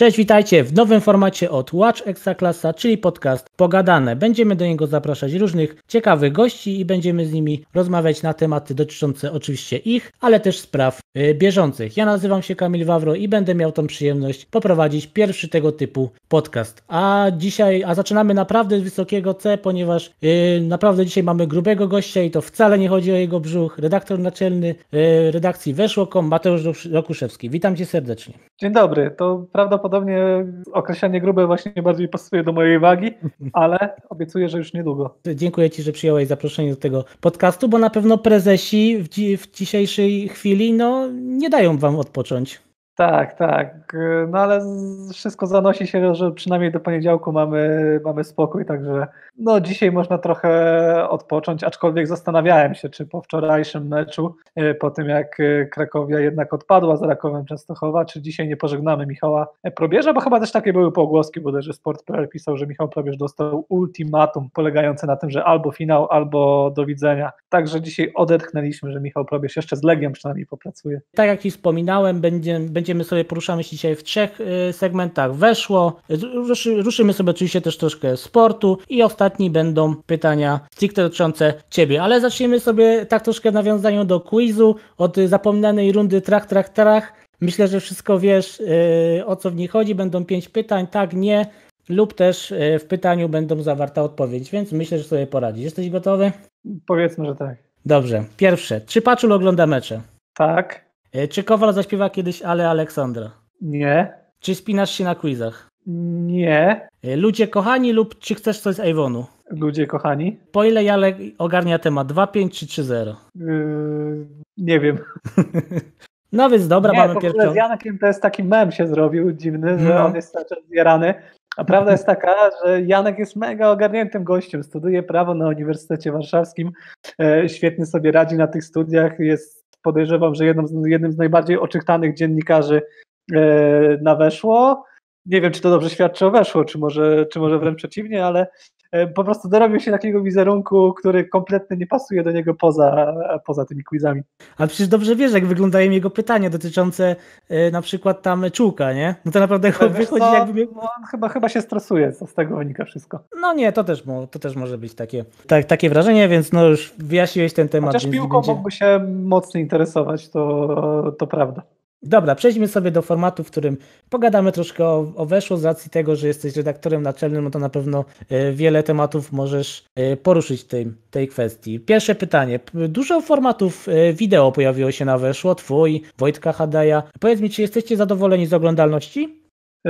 Cześć, witajcie w nowym formacie od Watch Ekstraklasa, czyli podcast Pogadane. Będziemy do niego zapraszać różnych ciekawych gości i będziemy z nimi rozmawiać na tematy dotyczące oczywiście ich, ale też spraw bieżących. Ja nazywam się Kamil Wawro i będę miał tą przyjemność poprowadzić pierwszy tego typu podcast. A zaczynamy naprawdę z wysokiego C, ponieważ naprawdę dzisiaj mamy grubego gościa i to wcale nie chodzi o jego brzuch. Redaktor naczelny redakcji Weszło.com Mateusz Rokuszewski. Witam cię serdecznie. Dzień dobry, to prawdopodobnie określenie grube właśnie bardziej pasuje do mojej wagi, ale obiecuję, że już niedługo. Dziękuję ci, że przyjąłeś zaproszenie do tego podcastu, bo na pewno prezesi w dzisiejszej chwili nie dają wam odpocząć. Tak, no ale wszystko zanosi się, że przynajmniej do poniedziałku mamy spokój, także dzisiaj można trochę odpocząć, aczkolwiek zastanawiałem się, czy po wczorajszym meczu, po tym jak Krakowia jednak odpadła z Rakowem Częstochowa, czy dzisiaj nie pożegnamy Michała Probierza, bo chyba też takie były pogłoski, bodajże Sport.pl pisał, że Michał Probierz dostał ultimatum polegające na tym, że albo finał, albo do widzenia. Także dzisiaj odetchnęliśmy, że Michał Probierz jeszcze z Legią przynajmniej popracuje. Tak jak ci wspominałem, poruszamy się dzisiaj w 3 segmentach. Weszło, ruszymy sobie oczywiście też troszkę sportu i ostatni będą pytania stricte dotyczące ciebie, ale zaczniemy sobie tak troszkę w nawiązaniu do quizu od zapomnianej rundy trach. Myślę, że wszystko wiesz, o co w niej chodzi. Będą 5 pytań, tak, nie, lub też w pytaniu będą zawarta odpowiedź, więc myślę, że sobie poradzisz. Jesteś gotowy? Powiedzmy, że tak. Dobrze. Pierwsze. Czy Paczul ogląda mecze? Tak. Czy Kowal zaśpiewa kiedyś Ale Aleksandra? Nie. Czy spinasz się na quizach? Nie. Ludzie kochani lub czy chcesz coś z Avonu? Ludzie kochani. Po ile Jalek ogarnia temat? 2-5 czy 3-0? Nie wiem. No więc dobra, mamy pierwszą. Z Jankiem to jest taki mem się zrobił dziwny, że on jest cały czas zjarany. A prawda jest taka, że Janek jest mega ogarniętym gościem. Studiuje prawo na Uniwersytecie Warszawskim. Świetnie sobie radzi na tych studiach. Podejrzewam, że jednym z najbardziej oczytanych dziennikarzy na Weszło. Nie wiem, czy to dobrze świadczy o Weszło, czy może wręcz przeciwnie, ale po prostu dorobił się takiego wizerunku, który kompletnie nie pasuje do niego poza tymi quizami. Ale przecież dobrze wiesz, jak wyglądają jego pytania dotyczące na przykład tam czułka, nie? No to naprawdę wychodzi jakby... On chyba się stresuje, co z tego wynika wszystko. No nie, to też może być takie wrażenie, więc już wyjaśniłeś ten temat. Chociaż piłką mógłby się mocno interesować, to prawda. Dobra, przejdźmy sobie do formatu, w którym pogadamy troszkę o Weszło, z racji tego, że jesteś redaktorem naczelnym, no to na pewno wiele tematów możesz poruszyć tej kwestii. Pierwsze pytanie. Dużo formatów wideo pojawiło się na Weszło, twój, Wojtka Hadaja. Powiedz mi, czy jesteście zadowoleni z oglądalności?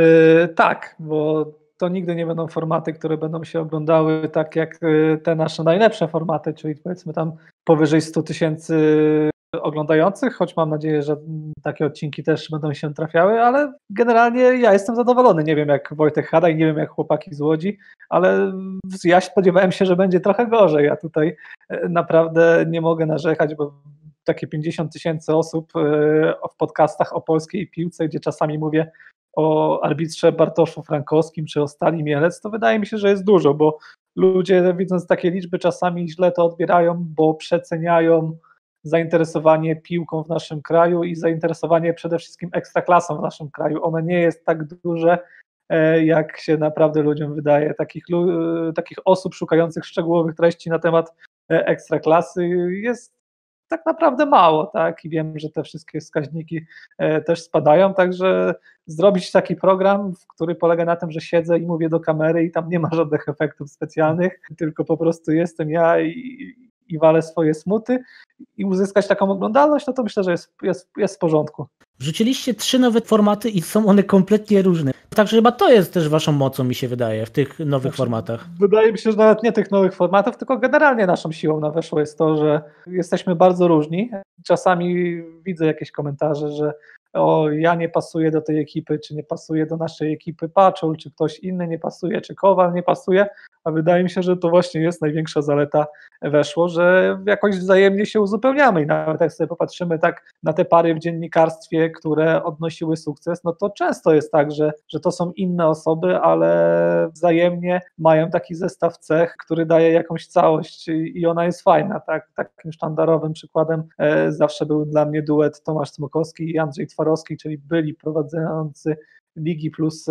Tak, bo to nigdy nie będą formaty, które będą się oglądały tak jak te nasze najlepsze formaty, czyli powiedzmy tam powyżej 100 000 oglądających, choć mam nadzieję, że takie odcinki też będą się trafiały, ale generalnie ja jestem zadowolony. Nie wiem jak Wojtek Hadaj, nie wiem jak chłopaki z Łodzi, ale ja spodziewałem się, że będzie trochę gorzej. Ja tutaj naprawdę nie mogę narzekać, bo takie 50 000 osób w podcastach o polskiej piłce, gdzie czasami mówię o arbitrze Bartoszu Frankowskim czy o Stali Mielec, to wydaje mi się, że jest dużo, bo ludzie widząc takie liczby czasami źle to odbierają, bo przeceniają zainteresowanie piłką w naszym kraju i zainteresowanie przede wszystkim ekstraklasą w naszym kraju. Ono nie jest tak duże, jak się naprawdę ludziom wydaje. Takich osób szukających szczegółowych treści na temat ekstraklasy jest tak naprawdę mało, tak? I wiem, że te wszystkie wskaźniki też spadają, także zrobić taki program, który polega na tym, że siedzę i mówię do kamery i tam nie ma żadnych efektów specjalnych, tylko po prostu jestem ja i walę swoje smuty i uzyskać taką oglądalność, no to myślę, że jest w porządku. Wrzuciliście 3 nowe formaty i są one kompletnie różne. Także chyba to jest też waszą mocą, mi się wydaje, w tych nowych formatach. Wydaje mi się, że nawet nie tych nowych formatów, tylko generalnie naszą siłą na Weszło jest to, że jesteśmy bardzo różni. Czasami widzę jakieś komentarze, że ja nie pasuję do tej ekipy, czy nie pasuje do naszej ekipy Paczul, czy ktoś inny nie pasuje, czy Kowal nie pasuje, a wydaje mi się, że to właśnie jest największa zaleta Weszło, że jakoś wzajemnie się uzupełniamy i nawet jak sobie popatrzymy tak na te pary w dziennikarstwie, które odnosiły sukces, no to często jest tak, że to są inne osoby, ale wzajemnie mają taki zestaw cech, który daje jakąś całość i ona jest fajna, tak? Takim sztandarowym przykładem zawsze był dla mnie duet Tomasz Smokowski i Andrzej Twarowski, czyli byli prowadzący Ligi Plus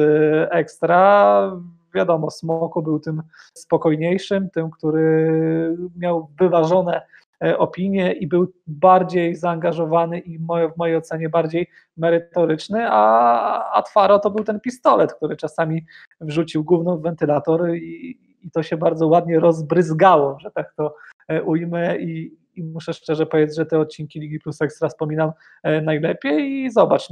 Ekstra. Wiadomo, Smoko był tym spokojniejszym, tym, który miał wyważone opinie i był bardziej zaangażowany i w mojej ocenie bardziej merytoryczny, a Twaro to był ten pistolet, który czasami wrzucił gówno w wentylator i to się bardzo ładnie rozbryzgało, że tak to ujmę i muszę szczerze powiedzieć, że te odcinki Ligi Plus Ekstra wspominam najlepiej i zobacz,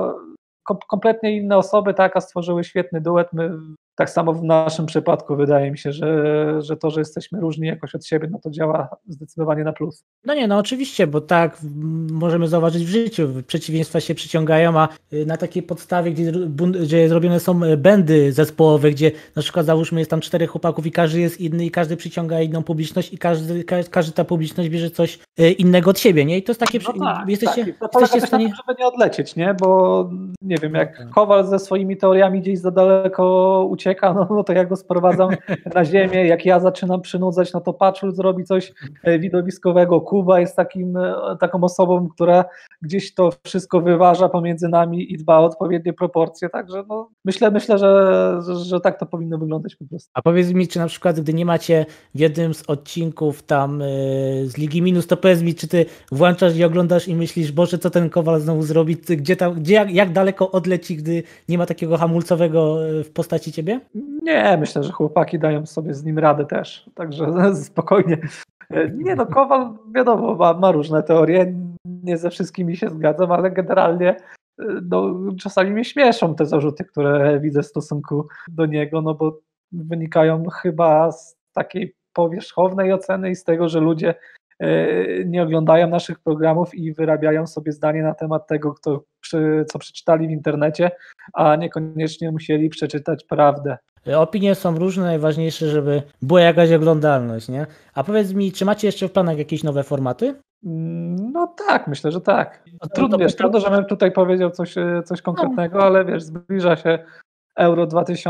kompletnie inne osoby, tak, a stworzyły świetny duet. My, tak samo w naszym przypadku wydaje mi się, że to, że jesteśmy różni jakoś od siebie, no to działa zdecydowanie na plus. No nie, no oczywiście, bo tak możemy zauważyć w życiu, przeciwieństwa się przyciągają, a na takiej podstawie, gdzie zrobione są bandy zespołowe, gdzie na przykład załóżmy jest tam 4 chłopaków i każdy jest inny i każdy przyciąga inną publiczność i każdy ta publiczność bierze coś innego od siebie, nie? I to jest takie... jesteście w stanie... żeby nie odlecieć, nie? Bo nie wiem, jak Kowal ze swoimi teoriami gdzieś za daleko ucieka, no to ja go sprowadzam na ziemię, jak ja zaczynam przynudzać, no to Paczul zrobi coś widowiskowego, Kuba jest taką osobą, która gdzieś to wszystko wyważa pomiędzy nami i dba o odpowiednie proporcje, także no, myślę, że tak to powinno wyglądać po prostu. A powiedz mi, czy na przykład, gdy nie macie w jednym z odcinków tam z Ligi Minus, to powiedz mi, czy ty włączasz i oglądasz i myślisz, Boże, co ten Kowal znowu zrobi, jak daleko odleci, gdy nie ma takiego hamulcowego w postaci ciebie? Nie, myślę, że chłopaki dają sobie z nim radę też, także spokojnie. Nie no, Kowal wiadomo, ma różne teorie, nie ze wszystkimi się zgadzam, ale generalnie no, czasami mnie śmieszą te zarzuty, które widzę w stosunku do niego, no bo wynikają chyba z takiej powierzchownej oceny i z tego, że ludzie nie oglądają naszych programów i wyrabiają sobie zdanie na temat tego, co przeczytali w internecie, a niekoniecznie musieli przeczytać prawdę. Opinie są różne, najważniejsze, żeby była jakaś oglądalność, nie? A powiedz mi, czy macie jeszcze w planach jakieś nowe formaty? No tak, myślę, że tak. Trudno, żebym tutaj powiedział coś konkretnego, ale wiesz, zbliża się Euro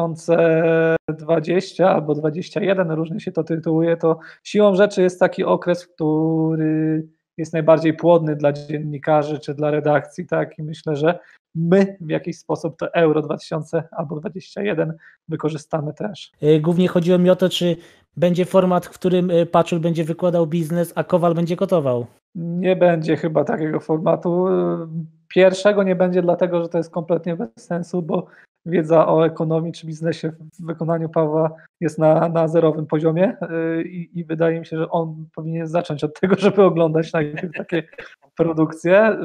2020 albo 2021, różnie się to tytułuje, to siłą rzeczy jest taki okres, który jest najbardziej płodny dla dziennikarzy czy dla redakcji, tak, i myślę, że my w jakiś sposób to Euro 2000 albo 2021 wykorzystamy też. Głównie chodziło mi o to, czy będzie format, w którym Paczul będzie wykładał biznes, a Kowal będzie gotował. Nie będzie chyba takiego formatu. Pierwszego nie będzie dlatego, że to jest kompletnie bez sensu, bo wiedza o ekonomii czy biznesie w wykonaniu Pawła jest na zerowym poziomie i wydaje mi się, że on powinien zacząć od tego, żeby oglądać najpierw takie produkcje,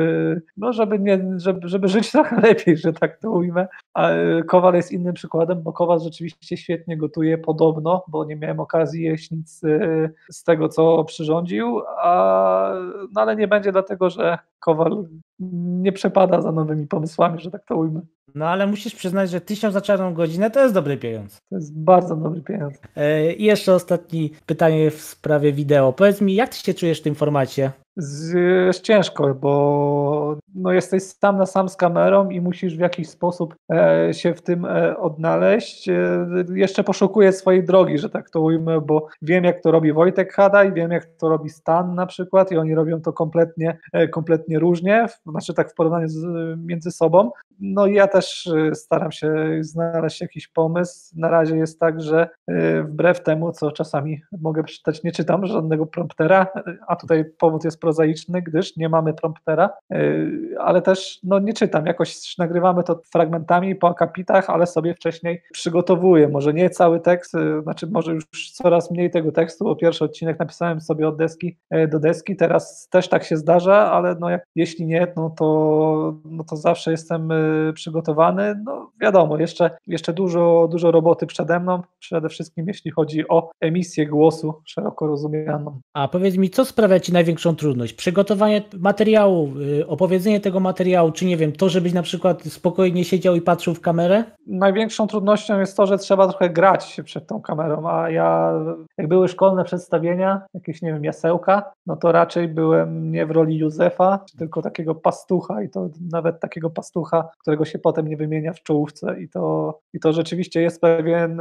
żeby żyć trochę lepiej, że tak to ujmę. A Kowal jest innym przykładem, bo Kowal rzeczywiście świetnie gotuje podobno, bo nie miałem okazji jeść nic z tego, co przyrządził, ale nie będzie dlatego, że Kowal nie przepada za nowymi pomysłami, że tak to ujmę. No ale musisz przyznać, że 1000 za czarną godzinę to jest dobry pieniądz. To jest bardzo dobry pieniądz. I jeszcze ostatnie pytanie w sprawie wideo. Powiedz mi, jak ty się czujesz w tym formacie? Jest ciężko, bo no jesteś sam na sam z kamerą i musisz w jakiś sposób się w tym odnaleźć. Jeszcze poszukuję swojej drogi, że tak to ujmę, bo wiem, jak to robi Wojtek Hada i wiem, jak to robi Stan na przykład i oni robią to kompletnie różnie, znaczy tak w porównaniu między sobą. No i ja też staram się znaleźć jakiś pomysł. Na razie jest tak, że wbrew temu, co czasami mogę przeczytać, nie czytam żadnego promptera, a tutaj powód jest prozaiczny, gdyż nie mamy promptera, ale też no, nie czytam, jakoś nagrywamy to fragmentami po akapitach, ale sobie wcześniej przygotowuję, może nie cały tekst, znaczy może już coraz mniej tego tekstu, bo pierwszy odcinek napisałem sobie od deski do deski, teraz też tak się zdarza, ale no, jeśli nie, no to zawsze jestem przygotowany, no wiadomo, jeszcze dużo roboty przede mną, przede wszystkim jeśli chodzi o emisję głosu szeroko rozumianą. A powiedz mi, co sprawia ci największą trudność? Przygotowanie materiału, opowiedzenie tego materiału, czy nie wiem, to, żebyś na przykład spokojnie siedział i patrzył w kamerę? Największą trudnością jest to, że trzeba trochę grać się przed tą kamerą, a ja, jak były szkolne przedstawienia, jakieś, nie wiem, jasełka, no to raczej byłem nie w roli Józefa, tylko takiego pastucha i to nawet takiego pastucha, którego się potem nie wymienia w czołówce i to rzeczywiście jest pewien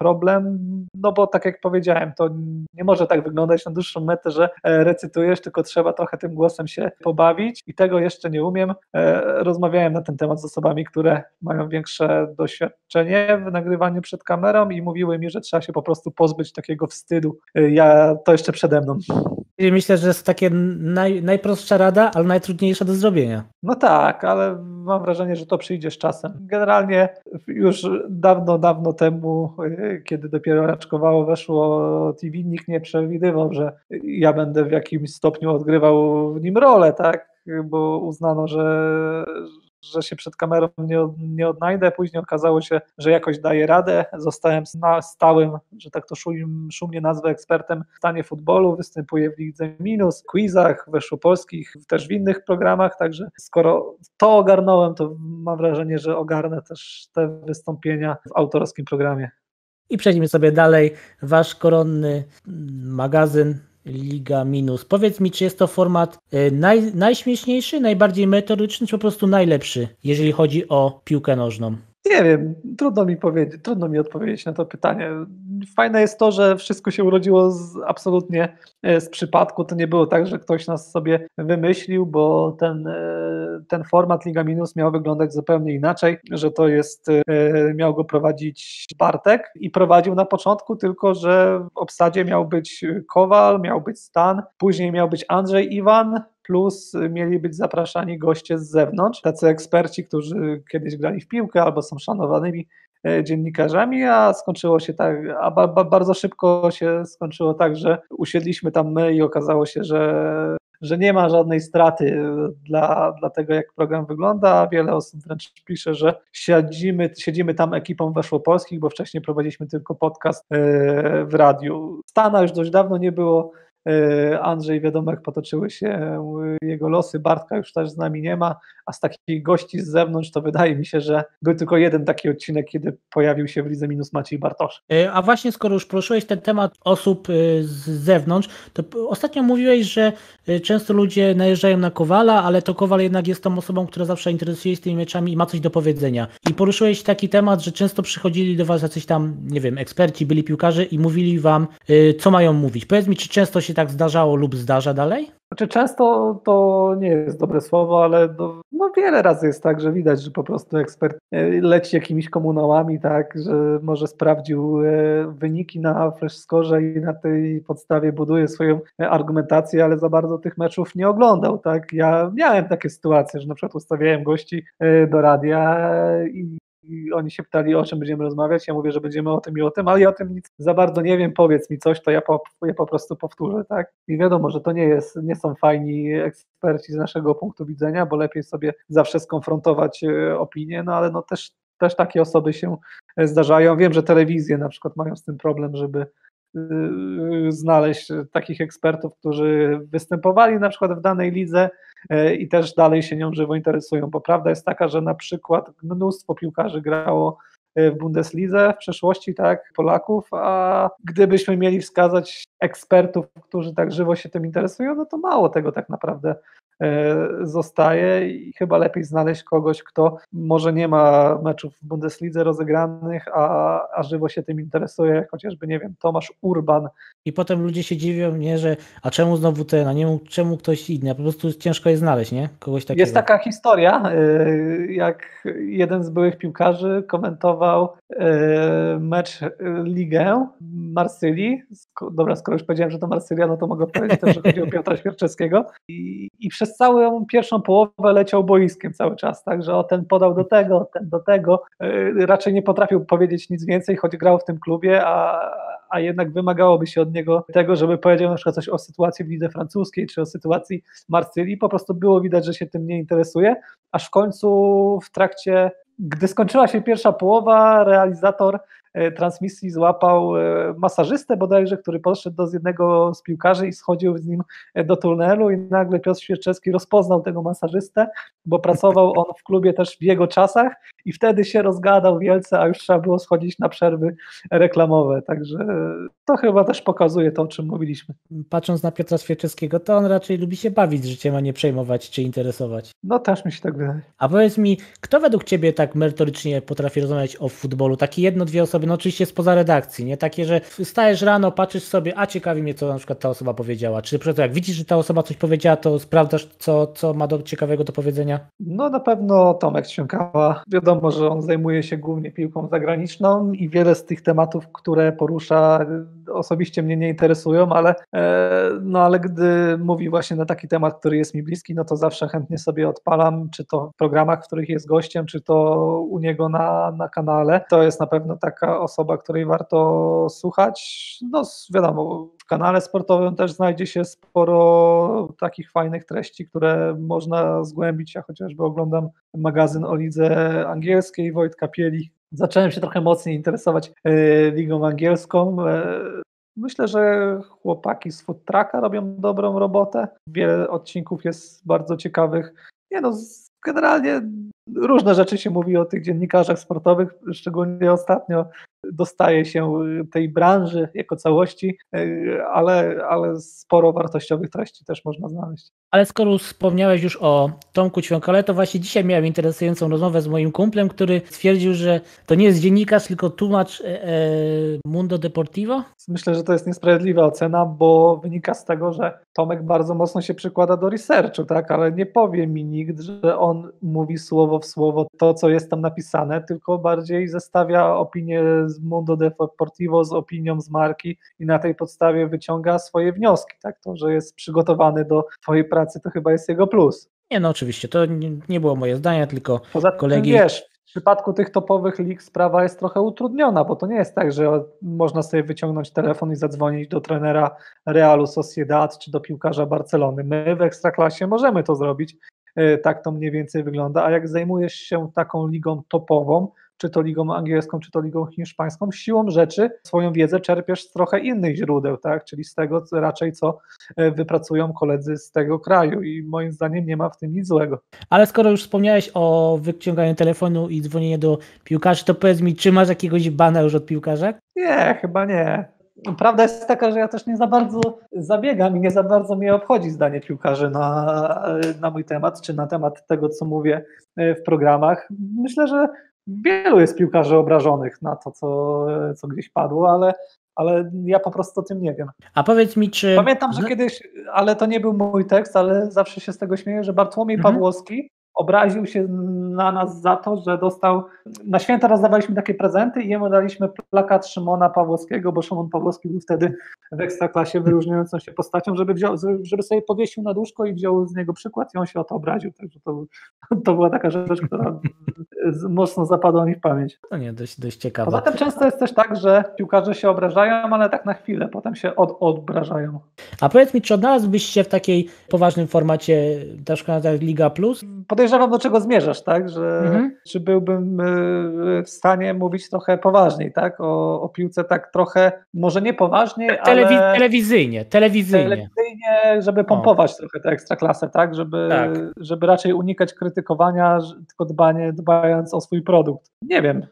problem, no bo tak jak powiedziałem, to nie może tak wyglądać na dłuższą metę, że recytujesz, tylko trzeba trochę tym głosem się pobawić i tego jeszcze nie umiem. Rozmawiałem na ten temat z osobami, które mają większe doświadczenie w nagrywaniu przed kamerą i mówiły mi, że trzeba się po prostu pozbyć takiego wstydu. To jeszcze przede mną. I myślę, że jest takie najprostsza rada, ale najtrudniejsza do zrobienia. No tak, ale mam wrażenie, że to przyjdzie z czasem. Generalnie już dawno temu, kiedy dopiero raczkowało weszło TV, nikt nie przewidywał, że ja będę w jakimś stopniu odgrywał w nim rolę, tak? Bo uznano, że się przed kamerą nie odnajdę. Później okazało się, że jakoś daję radę. Zostałem stałym, że tak to szumnie nazwę, ekspertem w stanie futbolu. Występuję w Lidze Minus, quizach, weszłopolskich, też w innych programach. Także skoro to ogarnąłem, to mam wrażenie, że ogarnę też te wystąpienia w autorskim programie. I przejdźmy sobie dalej. Wasz koronny magazyn Liga Minus. Powiedz mi, czy jest to format najśmieszniejszy, najbardziej merytoryczny, czy po prostu najlepszy, jeżeli chodzi o piłkę nożną? Nie wiem, trudno mi odpowiedzieć na to pytanie. Fajne jest to, że wszystko się urodziło absolutnie z przypadku. To nie było tak, że ktoś nas sobie wymyślił, bo ten format Liga Minus miał wyglądać zupełnie inaczej, że to jest, miał go prowadzić Bartek i prowadził na początku, tylko że w obsadzie miał być Kowal, miał być Stan, później miał być Andrzej Iwan, plus mieli być zapraszani goście z zewnątrz, tacy eksperci, którzy kiedyś grali w piłkę albo są szanowanymi dziennikarzami, a skończyło się tak, bardzo szybko się skończyło tak, że usiedliśmy tam my i okazało się, że nie ma żadnej straty dla tego, jak program wygląda, a wiele osób wręcz pisze, że siedzimy tam ekipą weszłopolskich, bo wcześniej prowadziliśmy tylko podcast w radiu. Stana już dość dawno nie było, Andrzej, wiadomo jak potoczyły się jego losy, Bartka już też z nami nie ma, a z takich gości z zewnątrz to wydaje mi się, że był tylko jeden taki odcinek, kiedy pojawił się w Lidze Minus Maciej Bartosz. A właśnie skoro już poruszyłeś ten temat osób z zewnątrz, to ostatnio mówiłeś, że często ludzie najeżdżają na Kowala, ale to Kowal jednak jest tą osobą, która zawsze interesuje się tymi meczami i ma coś do powiedzenia. I poruszyłeś taki temat, że często przychodzili do was jacyś tam, nie wiem, eksperci, byli piłkarze i mówili wam, co mają mówić. Powiedz mi, czy często się tak zdarzało lub zdarza dalej? Znaczy często to nie jest dobre słowo, ale no wiele razy jest tak, że widać, że po prostu ekspert leci jakimiś komunałami, tak, że może sprawdził wyniki na FlashScore i na tej podstawie buduje swoją argumentację, ale za bardzo tych meczów nie oglądał, tak. Ja miałem takie sytuacje, że na przykład ustawiałem gości do radia i oni się pytali, o czym będziemy rozmawiać, ja mówię, że będziemy o tym i o tym, ale ja o tym nic za bardzo nie wiem, powiedz mi coś, to ja po prostu powtórzę, tak? I wiadomo, że to nie są fajni eksperci z naszego punktu widzenia, bo lepiej sobie zawsze skonfrontować opinie, no ale no też takie osoby się zdarzają. Wiem, że telewizje na przykład mają z tym problem, żeby znaleźć takich ekspertów, którzy występowali na przykład w danej lidze i też dalej się nią żywo interesują, bo prawda jest taka, że na przykład mnóstwo piłkarzy grało w Bundeslidze w przeszłości, tak, Polaków, a gdybyśmy mieli wskazać ekspertów, którzy tak żywo się tym interesują, no to mało tego tak naprawdę zostaje i chyba lepiej znaleźć kogoś, kto może nie ma meczów w Bundeslidze rozegranych, a żywo się tym interesuje, jak chociażby, nie wiem, Tomasz Urban. I potem ludzie się dziwią, nie, że a czemu znowu ten, a nie czemu ktoś inny, a po prostu ciężko jest znaleźć, nie? Kogoś takiego. Jest taka historia, jak jeden z byłych piłkarzy komentował mecz Ligę Marsylii. Dobra, skoro już powiedziałem, że to Marsylia, no to mogę powiedzieć też, że chodzi o Piotra Świerczewskiego. I przez całą pierwszą połowę leciał boiskiem cały czas, tak, że ten podał do tego, ten do tego. Raczej nie potrafił powiedzieć nic więcej, choć grał w tym klubie, a jednak wymagałoby się od niego tego, żeby powiedział na przykład coś o sytuacji w lidze francuskiej, czy o sytuacji Marsylii. Po prostu było widać, że się tym nie interesuje, aż w końcu gdy skończyła się pierwsza połowa, realizator transmisji złapał masażystę bodajże, który podszedł do jednego z piłkarzy i schodził z nim do tunelu i nagle Piotr Świerczewski rozpoznał tego masażystę, bo pracował on w klubie też w jego czasach i wtedy się rozgadał wielce, a już trzeba było schodzić na przerwy reklamowe, także to chyba też pokazuje to, o czym mówiliśmy. Patrząc na Piotra Świerczewskiego, to on raczej lubi się bawić życiem, a nie przejmować czy interesować. No też mi się tak wygrać. A powiedz mi, kto według Ciebie tak merytorycznie potrafi rozmawiać o futbolu? Takie jedno, dwie osoby, no oczywiście spoza redakcji, nie? Takie, że wstajesz rano, patrzysz sobie, a ciekawi mnie, co na przykład ta osoba powiedziała. Czy przez to, jak widzisz, że ta osoba coś powiedziała, to sprawdzasz, co ma ciekawego do powiedzenia? No na pewno Tomek Ćwiąkała. Wiadomo, że on zajmuje się głównie piłką zagraniczną i wiele z tych tematów, które porusza, osobiście mnie nie interesują, ale gdy mówi właśnie na taki temat, który jest mi bliski, no to zawsze chętnie sobie odpalam, czy to w programach, w których jest gościem, czy to u niego na kanale. To jest na pewno taka osoba, której warto słuchać. No wiadomo, w kanale sportowym też znajdzie się sporo takich fajnych treści, które można zgłębić. Ja chociażby oglądam magazyn o lidze angielskiej Wojtka Pieli. Zacząłem się trochę mocniej interesować ligą angielską. Myślę, że chłopaki z Food Trucka robią dobrą robotę. Wiele odcinków jest bardzo ciekawych. Generalnie różne rzeczy się mówi o tych dziennikarzach sportowych, szczególnie ostatnio dostaje się tej branży jako całości, ale sporo wartościowych treści też można znaleźć. Ale skoro wspomniałeś już o Tomku Ćwiąkale, to właśnie dzisiaj miałem interesującą rozmowę z moim kumplem, który stwierdził, że to nie jest dziennikarz, tylko tłumacz Mundo Deportivo. Myślę, że to jest niesprawiedliwa ocena, bo wynika z tego, że Tomek bardzo mocno się przykłada do researchu, tak? Ale nie powie mi nikt, że on mówi słowo w słowo to, co jest tam napisane, tylko bardziej zestawia opinię z Mundo Deportivo z opinią z marki i na tej podstawie wyciąga swoje wnioski. Tak? To, że jest przygotowany do twojej pracy, to chyba jest jego plus. Nie, no oczywiście, to nie było moje zdanie, tylko poza tym, kolegi... Wiesz, w przypadku tych topowych lig sprawa jest trochę utrudniona, bo to nie jest tak, że można sobie wyciągnąć telefon i zadzwonić do trenera Realu Sociedad czy do piłkarza Barcelony. My w Ekstraklasie możemy to zrobić, tak to mniej więcej wygląda, a jak zajmujesz się taką ligą topową, czy to ligą angielską, czy to ligą hiszpańską, siłą rzeczy swoją wiedzę czerpiesz z trochę innych źródeł, tak? Czyli z tego raczej, co wypracują koledzy z tego kraju i moim zdaniem nie ma w tym nic złego. Ale skoro już wspomniałeś o wyciąganiu telefonu i dzwonieniu do piłkarzy, to powiedz mi, czy masz jakiegoś bana już od piłkarzek? Nie, chyba nie. Prawda jest taka, że ja też nie za bardzo zabiegam i nie za bardzo mnie obchodzi zdanie piłkarzy na mój temat, czy na temat tego, co mówię w programach. Myślę, że wielu jest piłkarzy obrażonych na to, co gdzieś padło, ale ja po prostu o tym nie wiem. A powiedz mi, czy... Pamiętam, że kiedyś, ale to nie był mój tekst, ale zawsze się z tego śmieję, że Bartłomiej Pawłowski obraził się na nas za to, że dostał, na święta rozdawaliśmy takie prezenty i jemu daliśmy plakat Szymona Pawłowskiego, bo Szymon Pawłowski był wtedy w Ekstraklasie wyróżniającą się postacią, żeby sobie powiesił na łóżko i wziął z niego przykład i on się o to obraził, także to była taka rzecz, która mocno zapadła mi w pamięć. To nie, dość ciekawe. Poza tym często jest też tak, że piłkarze się obrażają, ale tak na chwilę, potem się obrażają. A powiedz mi, czy odnalazłbyś się w takiej poważnym formacie, na przykład jak Liga Plus? Podejrzewam, do czego zmierzasz, tak? Że czy byłbym w stanie mówić trochę poważniej, tak? O piłce tak trochę, może nie poważniej, ale... Telewizyjnie, żeby pompować trochę tę ekstraklasę, tak? Żeby raczej unikać krytykowania, tylko dbając o swój produkt. Nie wiem.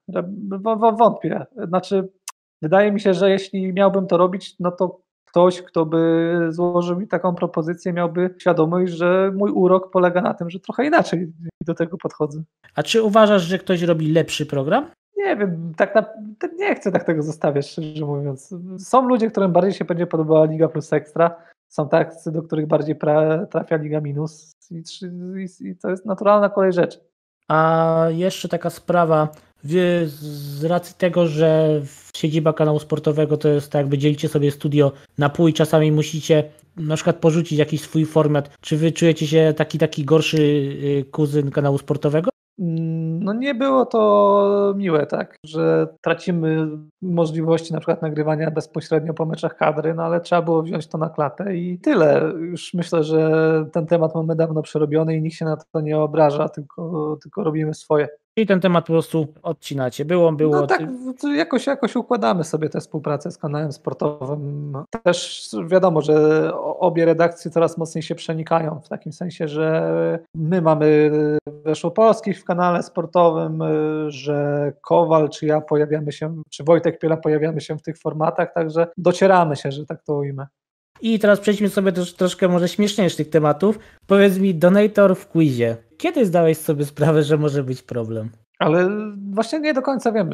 Wątpię. Znaczy, wydaje mi się, że jeśli miałbym to robić, no to ktoś, kto by złożył mi taką propozycję, miałby świadomość, że mój urok polega na tym, że trochę inaczej do tego podchodzę. A czy uważasz, że ktoś robi lepszy program? Nie wiem, nie chcę tak tego zostawiać, szczerze mówiąc. Są ludzie, którym bardziej się będzie podobała Liga Plus Ekstra, są tacy, do których bardziej trafia Liga Minus i to jest naturalna kolej rzeczy. A jeszcze taka sprawa, wy z racji tego, że siedziba kanału sportowego to jest tak, jakby dzielicie sobie studio na pół i czasami musicie na przykład porzucić jakiś swój format. Czy wy czujecie się taki gorszy kuzyn kanału sportowego? No nie było to miłe, tak, że tracimy możliwości na przykład nagrywania bezpośrednio po meczach kadry, no ale trzeba było wziąć to na klatę i tyle. Już myślę, że ten temat mamy dawno przerobiony i nikt się na to nie obraża, tylko robimy swoje. I ten temat po prostu odcinacie. Było. No tak, jakoś układamy sobie tę współpracę z kanałem sportowym. Też wiadomo, że obie redakcje coraz mocniej się przenikają, w takim sensie, że my mamy Weszłopolskich w kanale sportowym, że Kowal czy ja pojawiamy się, czy Wojtek Piela pojawiamy się w tych formatach, także docieramy się, że tak to ujmę. I teraz przejdźmy sobie troszkę może śmieszniejszych tematów. Powiedz mi, donator w quizie. kiedy zdałeś sobie sprawę, że może być problem? Ale właśnie nie do końca wiem,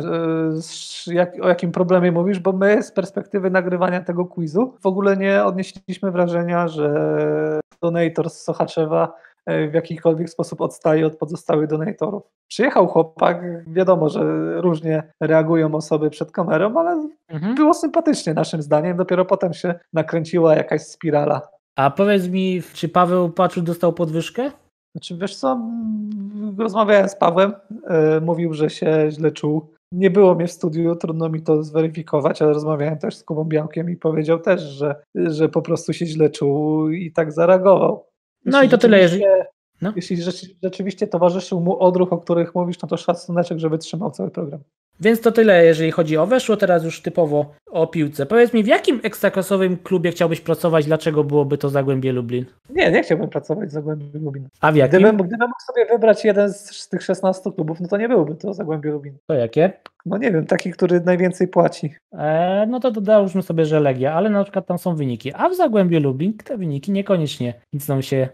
o jakim problemie mówisz, bo my z perspektywy nagrywania tego quizu w ogóle nie odnieśliśmy wrażenia, że donator z Sochaczewa w jakikolwiek sposób odstaje od pozostałych donatorów. Przyjechał chłopak, wiadomo, że różnie reagują osoby przed kamerą, ale było sympatycznie naszym zdaniem, dopiero potem się nakręciła jakaś spirala. A powiedz mi, czy Paweł Paczul dostał podwyżkę? Znaczy, wiesz co, rozmawiałem z Pawłem, mówił, że się źle czuł. Nie było mnie w studiu, trudno mi to zweryfikować, ale rozmawiałem też z Kubą Białkiem i powiedział też, że po prostu się źle czuł i tak zareagował. No i to tyle, jeżeli... No. Jeśli rzeczywiście towarzyszył mu odruch, o których mówisz, no to szacuneczek, że wytrzymał cały program. Więc to tyle, jeżeli chodzi o Weszło, teraz już typowo o piłce. Powiedz mi, w jakim ekstraklasowym klubie chciałbyś pracować, dlaczego byłoby to Zagłębie Lublin? Nie chciałbym pracować w Zagłębiu Lubin. A w jakim? Gdybym mógł sobie wybrać jeden z tych 16 klubów, no to nie byłby to Zagłębie Lubin. To jakie? No nie wiem, taki, który najwięcej płaci. No to dodałbym sobie, że Legia, ale na przykład tam są wyniki. A w Zagłębiu Lublin te wyniki niekoniecznie nic nam się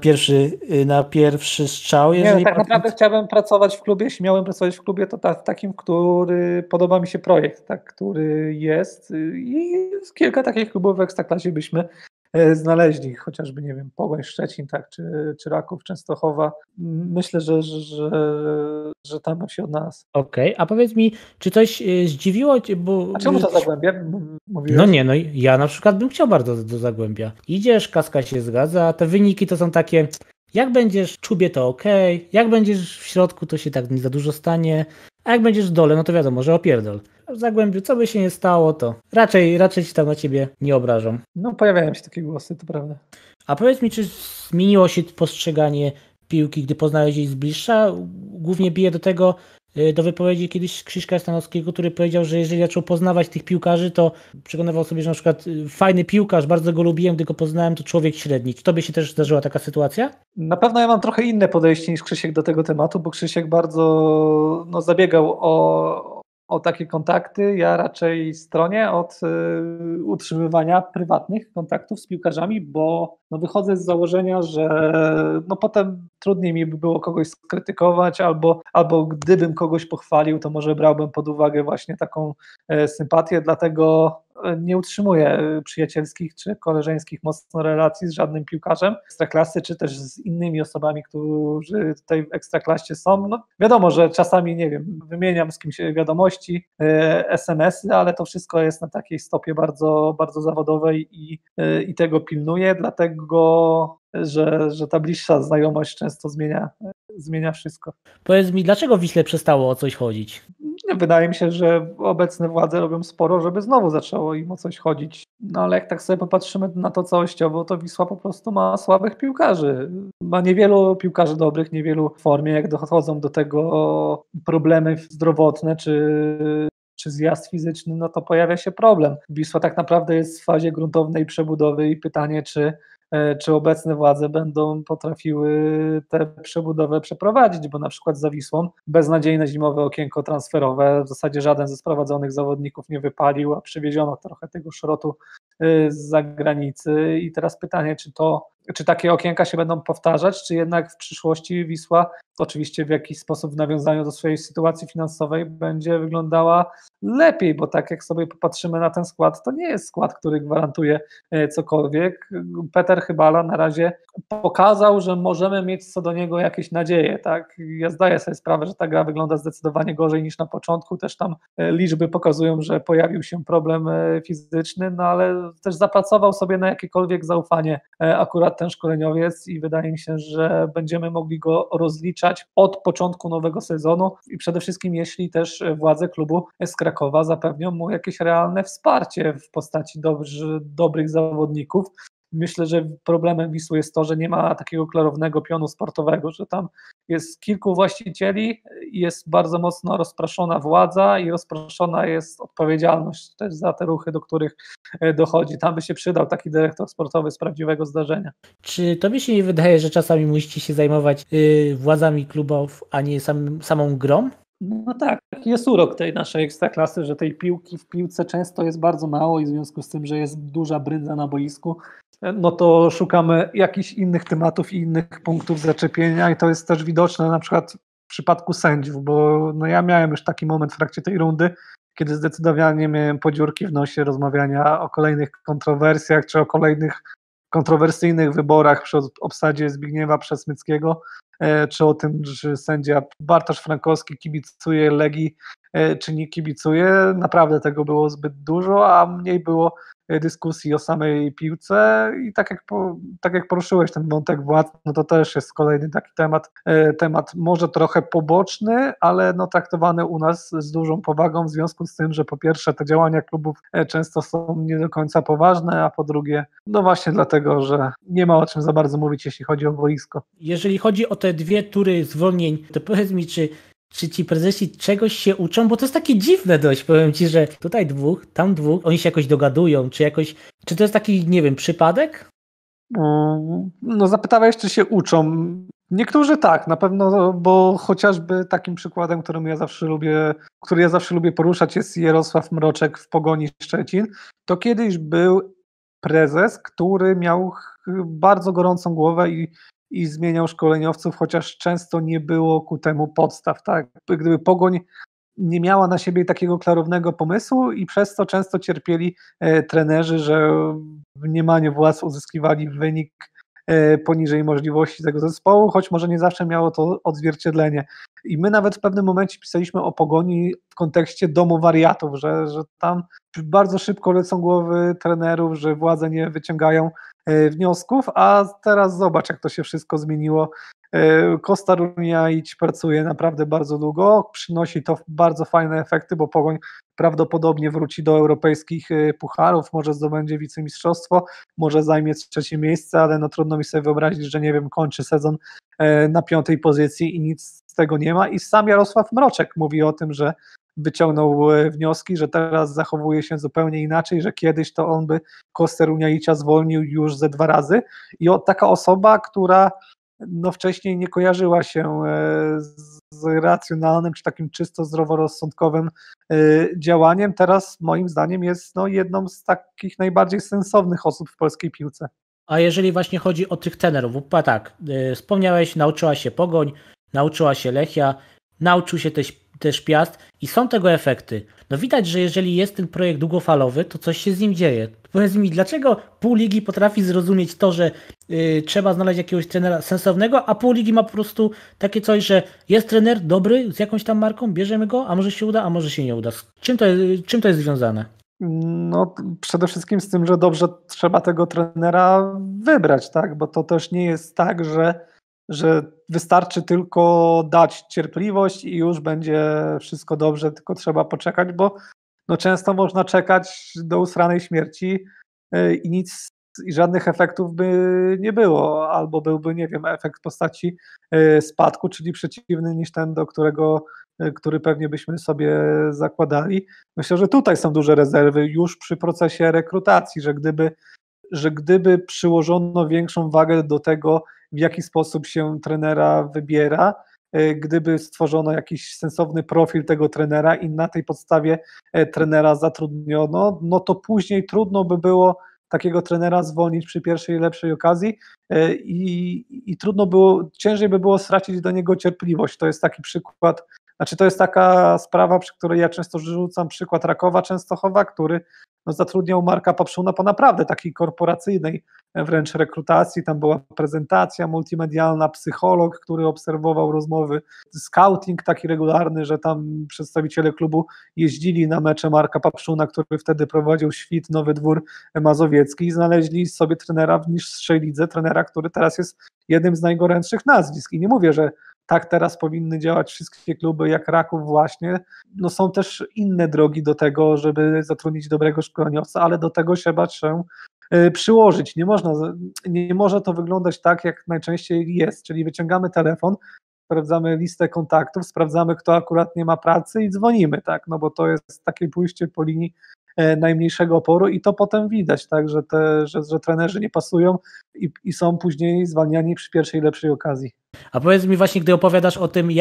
na pierwszy strzał. Nie, tak naprawdę chciałbym pracować w klubie, jeśli miałem pracować w klubie, to w takim, który podoba mi się projekt, tak, który jest i kilka takich klubów w Ekstraklasie byśmy znaleźli, chociażby, nie wiem, Pogoń Szczecin, tak, czy Raków Częstochowa. Myślę, że tam bym się odnalazł. Okej, a powiedz mi, czy coś zdziwiło cię, bo... A czemu to Zagłębie mówiłeś? No nie, no ja na przykład bym chciał bardzo do Zagłębia. Idziesz, kaska się zgadza, a te wyniki to są takie, jak będziesz w czubie to okej, jak będziesz w środku to się tak nie za dużo stanie, a jak będziesz w dole, no to wiadomo, że opierdol. W Zagłębiu, co by się nie stało, to raczej się tam na ciebie nie obrażą. No pojawiają się takie głosy, to prawda. A powiedz mi, czy zmieniło się postrzeganie piłki, gdy poznałeś jej z bliższa? Głównie bije do wypowiedzi kiedyś Krzyśka Stanowskiego, który powiedział, że jeżeli zaczął poznawać tych piłkarzy, to przekonywał sobie, że na przykład fajny piłkarz, bardzo go lubiłem, gdy go poznałem, to człowiek średni. Czy tobie się też zdarzyła taka sytuacja? Na pewno ja mam trochę inne podejście niż Krzysiek do tego tematu, bo Krzysiek bardzo zabiegał o takie kontakty. Ja raczej stronię od utrzymywania prywatnych kontaktów z piłkarzami, bo wychodzę z założenia, że potem trudniej mi by było kogoś skrytykować, albo gdybym kogoś pochwalił, to może brałbym pod uwagę właśnie taką sympatię, dlatego nie utrzymuję przyjacielskich czy koleżeńskich mocno relacji z żadnym piłkarzem Ekstraklasy, czy też z innymi osobami, którzy tutaj w Ekstraklasie są. No, wiadomo, że czasami, nie wiem, wymieniam z kimś wiadomości, SMS-y, ale to wszystko jest na takiej stopie bardzo, bardzo zawodowej i tego pilnuję, dlatego że ta bliższa znajomość często zmienia wszystko. Powiedz mi, dlaczego Wiśle przestało o coś chodzić? Wydaje mi się, że obecne władze robią sporo, żeby znowu zaczęło im o coś chodzić. No ale jak tak sobie popatrzymy na to całościowo, to Wisła po prostu ma słabych piłkarzy. Ma niewielu piłkarzy dobrych, niewielu w formie. Jak dochodzą do tego problemy zdrowotne czy zjazd fizyczny, no to pojawia się problem. Wisła tak naprawdę jest w fazie gruntownej przebudowy i pytanie, czy obecne władze będą potrafiły tę przebudowę przeprowadzić, bo na przykład za Wisłą beznadziejne zimowe okienko transferowe, w zasadzie żaden ze sprowadzonych zawodników nie wypalił, a przywieziono trochę tego szrotu z zagranicy i teraz pytanie, czy takie okienka się będą powtarzać, czy jednak w przyszłości Wisła, oczywiście w jakiś sposób w nawiązaniu do swojej sytuacji finansowej, będzie wyglądała lepiej, bo tak jak sobie popatrzymy na ten skład, to nie jest skład, który gwarantuje cokolwiek. Peter Chybala na razie pokazał, że możemy mieć co do niego jakieś nadzieje. Tak? Ja zdaję sobie sprawę, że ta gra wygląda zdecydowanie gorzej niż na początku, też tam liczby pokazują, że pojawił się problem fizyczny, no ale też zapracował sobie na jakiekolwiek zaufanie akurat ten szkoleniowiec i wydaje mi się, że będziemy mogli go rozliczać od początku nowego sezonu i przede wszystkim jeśli też władze klubu z Krakowa zapewnią mu jakieś realne wsparcie w postaci dobrych zawodników. Myślę, że problemem Wisły jest to, że nie ma takiego klarownego pionu sportowego, że tam jest kilku właścicieli, jest bardzo mocno rozproszona władza i rozproszona jest odpowiedzialność też za te ruchy, do których dochodzi. Tam by się przydał taki dyrektor sportowy z prawdziwego zdarzenia. Czy tobie się nie wydaje, że czasami musicie się zajmować władzami klubów, a nie samą grą? No tak, jest urok tej naszej ekstraklasy, że tej piłki w piłce często jest bardzo mało i w związku z tym, że jest duża brydza na boisku, no to szukamy jakichś innych tematów i innych punktów zaczepienia i to jest też widoczne na przykład w przypadku sędziów, bo no ja miałem już taki moment w trakcie tej rundy, kiedy zdecydowanie miałem podziurki w nosie rozmawiania o kolejnych kontrowersjach czy o kolejnych kontrowersyjnych wyborach przy obsadzie Zbigniewa Przesmyckiego, czy o tym, czy sędzia Bartosz Frankowski kibicuje Legii, czy nie kibicuje. Naprawdę tego było zbyt dużo, a mniej było dyskusji o samej piłce i tak jak poruszyłeś ten wątek władz, no to też jest kolejny taki temat może trochę poboczny, ale no traktowany u nas z dużą powagą w związku z tym, że po pierwsze te działania klubów często są nie do końca poważne, a po drugie no właśnie dlatego, że nie ma o czym za bardzo mówić, jeśli chodzi o boisko. Jeżeli chodzi o te 2 tury zwolnień, to powiedz mi, czy ci prezesi czegoś się uczą? Bo to jest takie dziwne dość, powiem ci, że tutaj 2, tam 2, oni się jakoś dogadują, czy to jest taki, nie wiem, przypadek? No zapytałeś, czy się uczą. Niektórzy tak, na pewno, bo chociażby takim przykładem, który ja zawsze lubię poruszać, jest Jarosław Mroczek w Pogoni Szczecin. To kiedyś był prezes, który miał bardzo gorącą głowę i zmieniał szkoleniowców, chociaż często nie było ku temu podstaw. Tak? Gdyby Pogoń nie miała na siebie takiego klarownego pomysłu i przez to często cierpieli trenerzy, że w mniemaniu władz uzyskiwali wynik poniżej możliwości tego zespołu, choć może nie zawsze miało to odzwierciedlenie. I my nawet w pewnym momencie pisaliśmy o Pogoni w kontekście domu wariatów, że tam bardzo szybko lecą głowy trenerów, że władze nie wyciągają wniosków, a teraz zobacz, jak to się wszystko zmieniło. Costa Runjaić pracuje naprawdę bardzo długo, przynosi to bardzo fajne efekty, bo Pogoń prawdopodobnie wróci do europejskich pucharów, może zdobędzie wicemistrzostwo, może zajmie 3. miejsce, ale no trudno mi sobie wyobrazić, że nie wiem, kończy sezon na 5. pozycji i nic z tego nie ma. I sam Jarosław Mroczek mówi o tym, że wyciągnął wnioski, że teraz zachowuje się zupełnie inaczej, że kiedyś to on by Kostę Runjaicia zwolnił już ze 2 razy i taka osoba, która no wcześniej nie kojarzyła się z racjonalnym czy takim czysto zdroworozsądkowym działaniem, teraz moim zdaniem jest no, jedną z takich najbardziej sensownych osób w polskiej piłce. A jeżeli właśnie chodzi o tych trenerów, bo tak, wspomniałeś, nauczyła się Pogoń, nauczyła się Lechia, nauczył się też Piast i są tego efekty. No widać, że jeżeli jest ten projekt długofalowy, to coś się z nim dzieje. Powiedz mi, dlaczego pół ligi potrafi zrozumieć to, że trzeba znaleźć jakiegoś trenera sensownego, a pół ligi ma po prostu takie coś, że jest trener dobry z jakąś tam marką, bierzemy go, a może się uda, a może się nie uda. Czym to jest związane? No przede wszystkim z tym, że dobrze trzeba tego trenera wybrać, tak? Bo to też nie jest tak, że wystarczy tylko dać cierpliwość i już będzie wszystko dobrze, tylko trzeba poczekać, bo no często można czekać do usranej śmierci i nic i żadnych efektów by nie było, albo byłby, nie wiem, efekt w postaci spadku, czyli przeciwny niż ten, który pewnie byśmy sobie zakładali. Myślę, że tutaj są duże rezerwy już przy procesie rekrutacji, że gdyby przyłożono większą wagę do tego, w jaki sposób się trenera wybiera, gdyby stworzono jakiś sensowny profil tego trenera i na tej podstawie trenera zatrudniono, no to później trudno by było takiego trenera zwolnić przy pierwszej lepszej okazji i ciężej by było stracić do niego cierpliwość. To jest taki przykład, to jest taka sprawa, przy której ja często rzucam przykład Rakowa Częstochowa, który no, zatrudniał Marka Papszuna po naprawdę takiej korporacyjnej wręcz rekrutacji, tam była prezentacja multimedialna, psycholog, który obserwował rozmowy, scouting taki regularny, że tam przedstawiciele klubu jeździli na mecze Marka Papszuna, który wtedy prowadził Świt, Nowy Dwór Mazowiecki i znaleźli sobie trenera w niższej lidze, trenera, który teraz jest jednym z najgorętszych nazwisk i nie mówię, że tak teraz powinny działać wszystkie kluby jak Raków właśnie, no są też inne drogi do tego, żeby zatrudnić dobrego szkoleniowca, ale do tego trzeba się przyłożyć. Nie może to wyglądać tak, jak najczęściej jest, czyli wyciągamy telefon, sprawdzamy listę kontaktów, sprawdzamy, kto akurat nie ma pracy i dzwonimy, tak, no bo to jest takie pójście po linii najmniejszego oporu i to potem widać, tak, że trenerzy nie pasują i są później zwalniani przy pierwszej lepszej okazji. A powiedz mi właśnie, gdy opowiadasz o tym, jak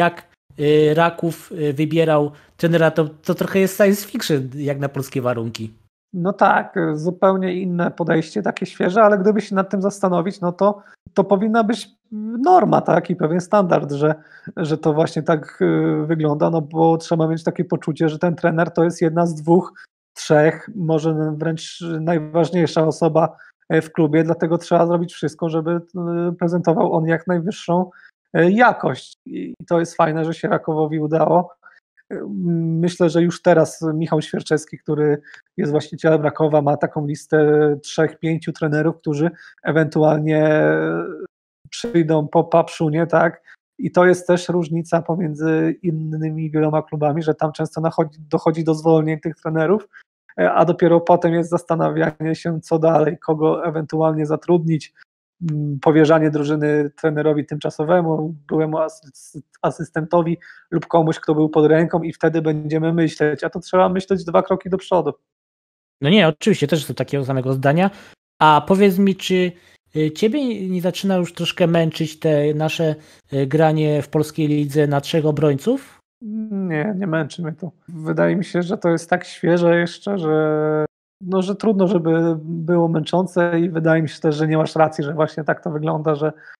Raków wybierał trenera, to trochę jest science fiction jak na polskie warunki. No tak, zupełnie inne podejście, takie świeże, ale gdyby się nad tym zastanowić, no to powinna być norma, tak, i pewien standard, że to właśnie tak wygląda, no bo trzeba mieć takie poczucie, że ten trener to jest jedna z 2, 3, może wręcz najważniejsza osoba w klubie, dlatego trzeba zrobić wszystko, żeby prezentował on jak najwyższą jakość. I to jest fajne, że się Rakowowi udało. Myślę, że już teraz Michał Świerczewski, który jest właścicielem Rakowa, ma taką listę 3-5 trenerów, którzy ewentualnie przyjdą po Papszunie, tak? I to jest też różnica pomiędzy innymi wieloma klubami, że tam często dochodzi do zwolnień tych trenerów, a dopiero potem jest zastanawianie się, co dalej, kogo ewentualnie zatrudnić, powierzanie drużyny trenerowi tymczasowemu, byłemu asystentowi lub komuś, kto był pod ręką, i wtedy będziemy myśleć, a to trzeba myśleć 2 kroki do przodu. No nie, oczywiście też jestem takiego samego zdania. A powiedz mi, czy ciebie nie zaczyna już troszkę męczyć te nasze granie w polskiej lidze na 3 obrońców? Nie męczy mnie to. Wydaje mi się, że to jest tak świeże jeszcze, że trudno, żeby było męczące, i wydaje mi się też, że nie masz racji, że właśnie tak to wygląda,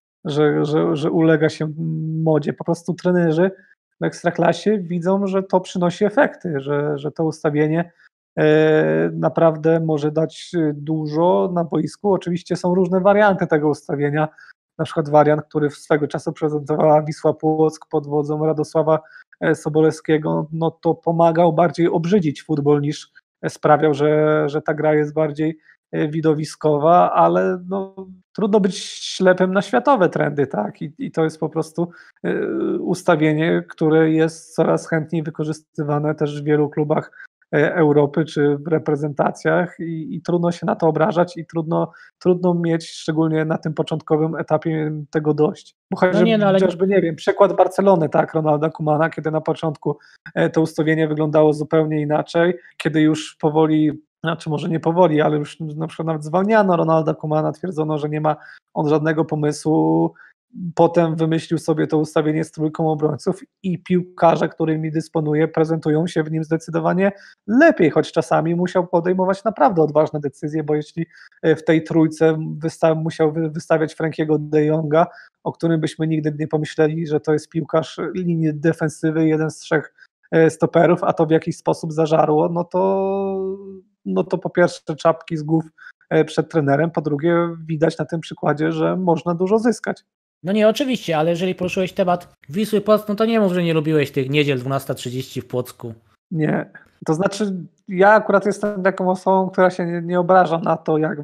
że ulega się modzie. Po prostu trenerzy w Ekstraklasie widzą, że to przynosi efekty, że to ustawienie naprawdę może dać dużo na boisku. Oczywiście są różne warianty tego ustawienia, na przykład wariant, który swego czasu prezentowała Wisła Płock pod wodzą Radosława Sobolewskiego, no to pomagał bardziej obrzydzić futbol niż sprawiał, że ta gra jest bardziej widowiskowa, ale no, trudno być ślepym na światowe trendy, tak? I to jest po prostu ustawienie, które jest coraz chętniej wykorzystywane też w wielu klubach Europy czy w reprezentacjach, i trudno się na to obrażać, i trudno mieć, szczególnie na tym początkowym etapie, tego dość. Bo chociażby, nie wiem, przykład Barcelony, tak, Ronalda Koemana, kiedy na początku to ustawienie wyglądało zupełnie inaczej, kiedy już powoli, znaczy może nie powoli, ale już na przykład nawet zwalniano Ronalda Koemana, twierdzono, że nie ma on żadnego pomysłu. Potem wymyślił sobie to ustawienie z 3 obrońców, i piłkarze, którymi dysponuje, prezentują się w nim zdecydowanie lepiej, choć czasami musiał podejmować naprawdę odważne decyzje, bo jeśli w tej trójce musiał wystawiać Frankiego de Jonga, o którym byśmy nigdy nie pomyśleli, że to jest piłkarz linii defensywy, jeden z 3 stoperów, a to w jakiś sposób zażarło, no to po pierwsze czapki z głów przed trenerem, po drugie widać na tym przykładzie, że można dużo zyskać. No nie, oczywiście, ale jeżeli poruszyłeś temat Wisły Płock, no to nie mów, że nie lubiłeś tych niedziel 12:30 w Płocku. Nie, to znaczy ja akurat jestem taką osobą, która się nie obraża na to, jak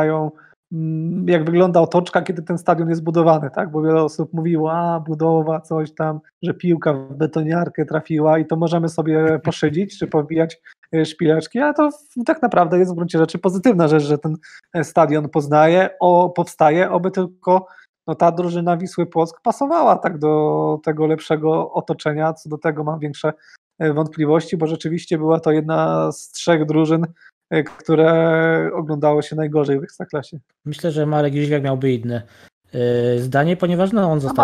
wygląda otoczka, kiedy ten stadion jest budowany, tak? Bo wiele osób mówiło, budowa, coś tam, że piłka w betoniarkę trafiła, i to możemy sobie poszydzić czy pobijać szpileczki, a to tak naprawdę jest w gruncie rzeczy pozytywna rzecz, że ten stadion powstaje, oby tylko ta drużyna Wisły Płock pasowała tak do tego lepszego otoczenia. Co do tego mam większe wątpliwości, bo rzeczywiście była to jedna z 3 drużyn, które oglądało się najgorzej w Ekstraklasie. Myślę, że Marek Jóźwiak miałby inne zdanie, ponieważ on został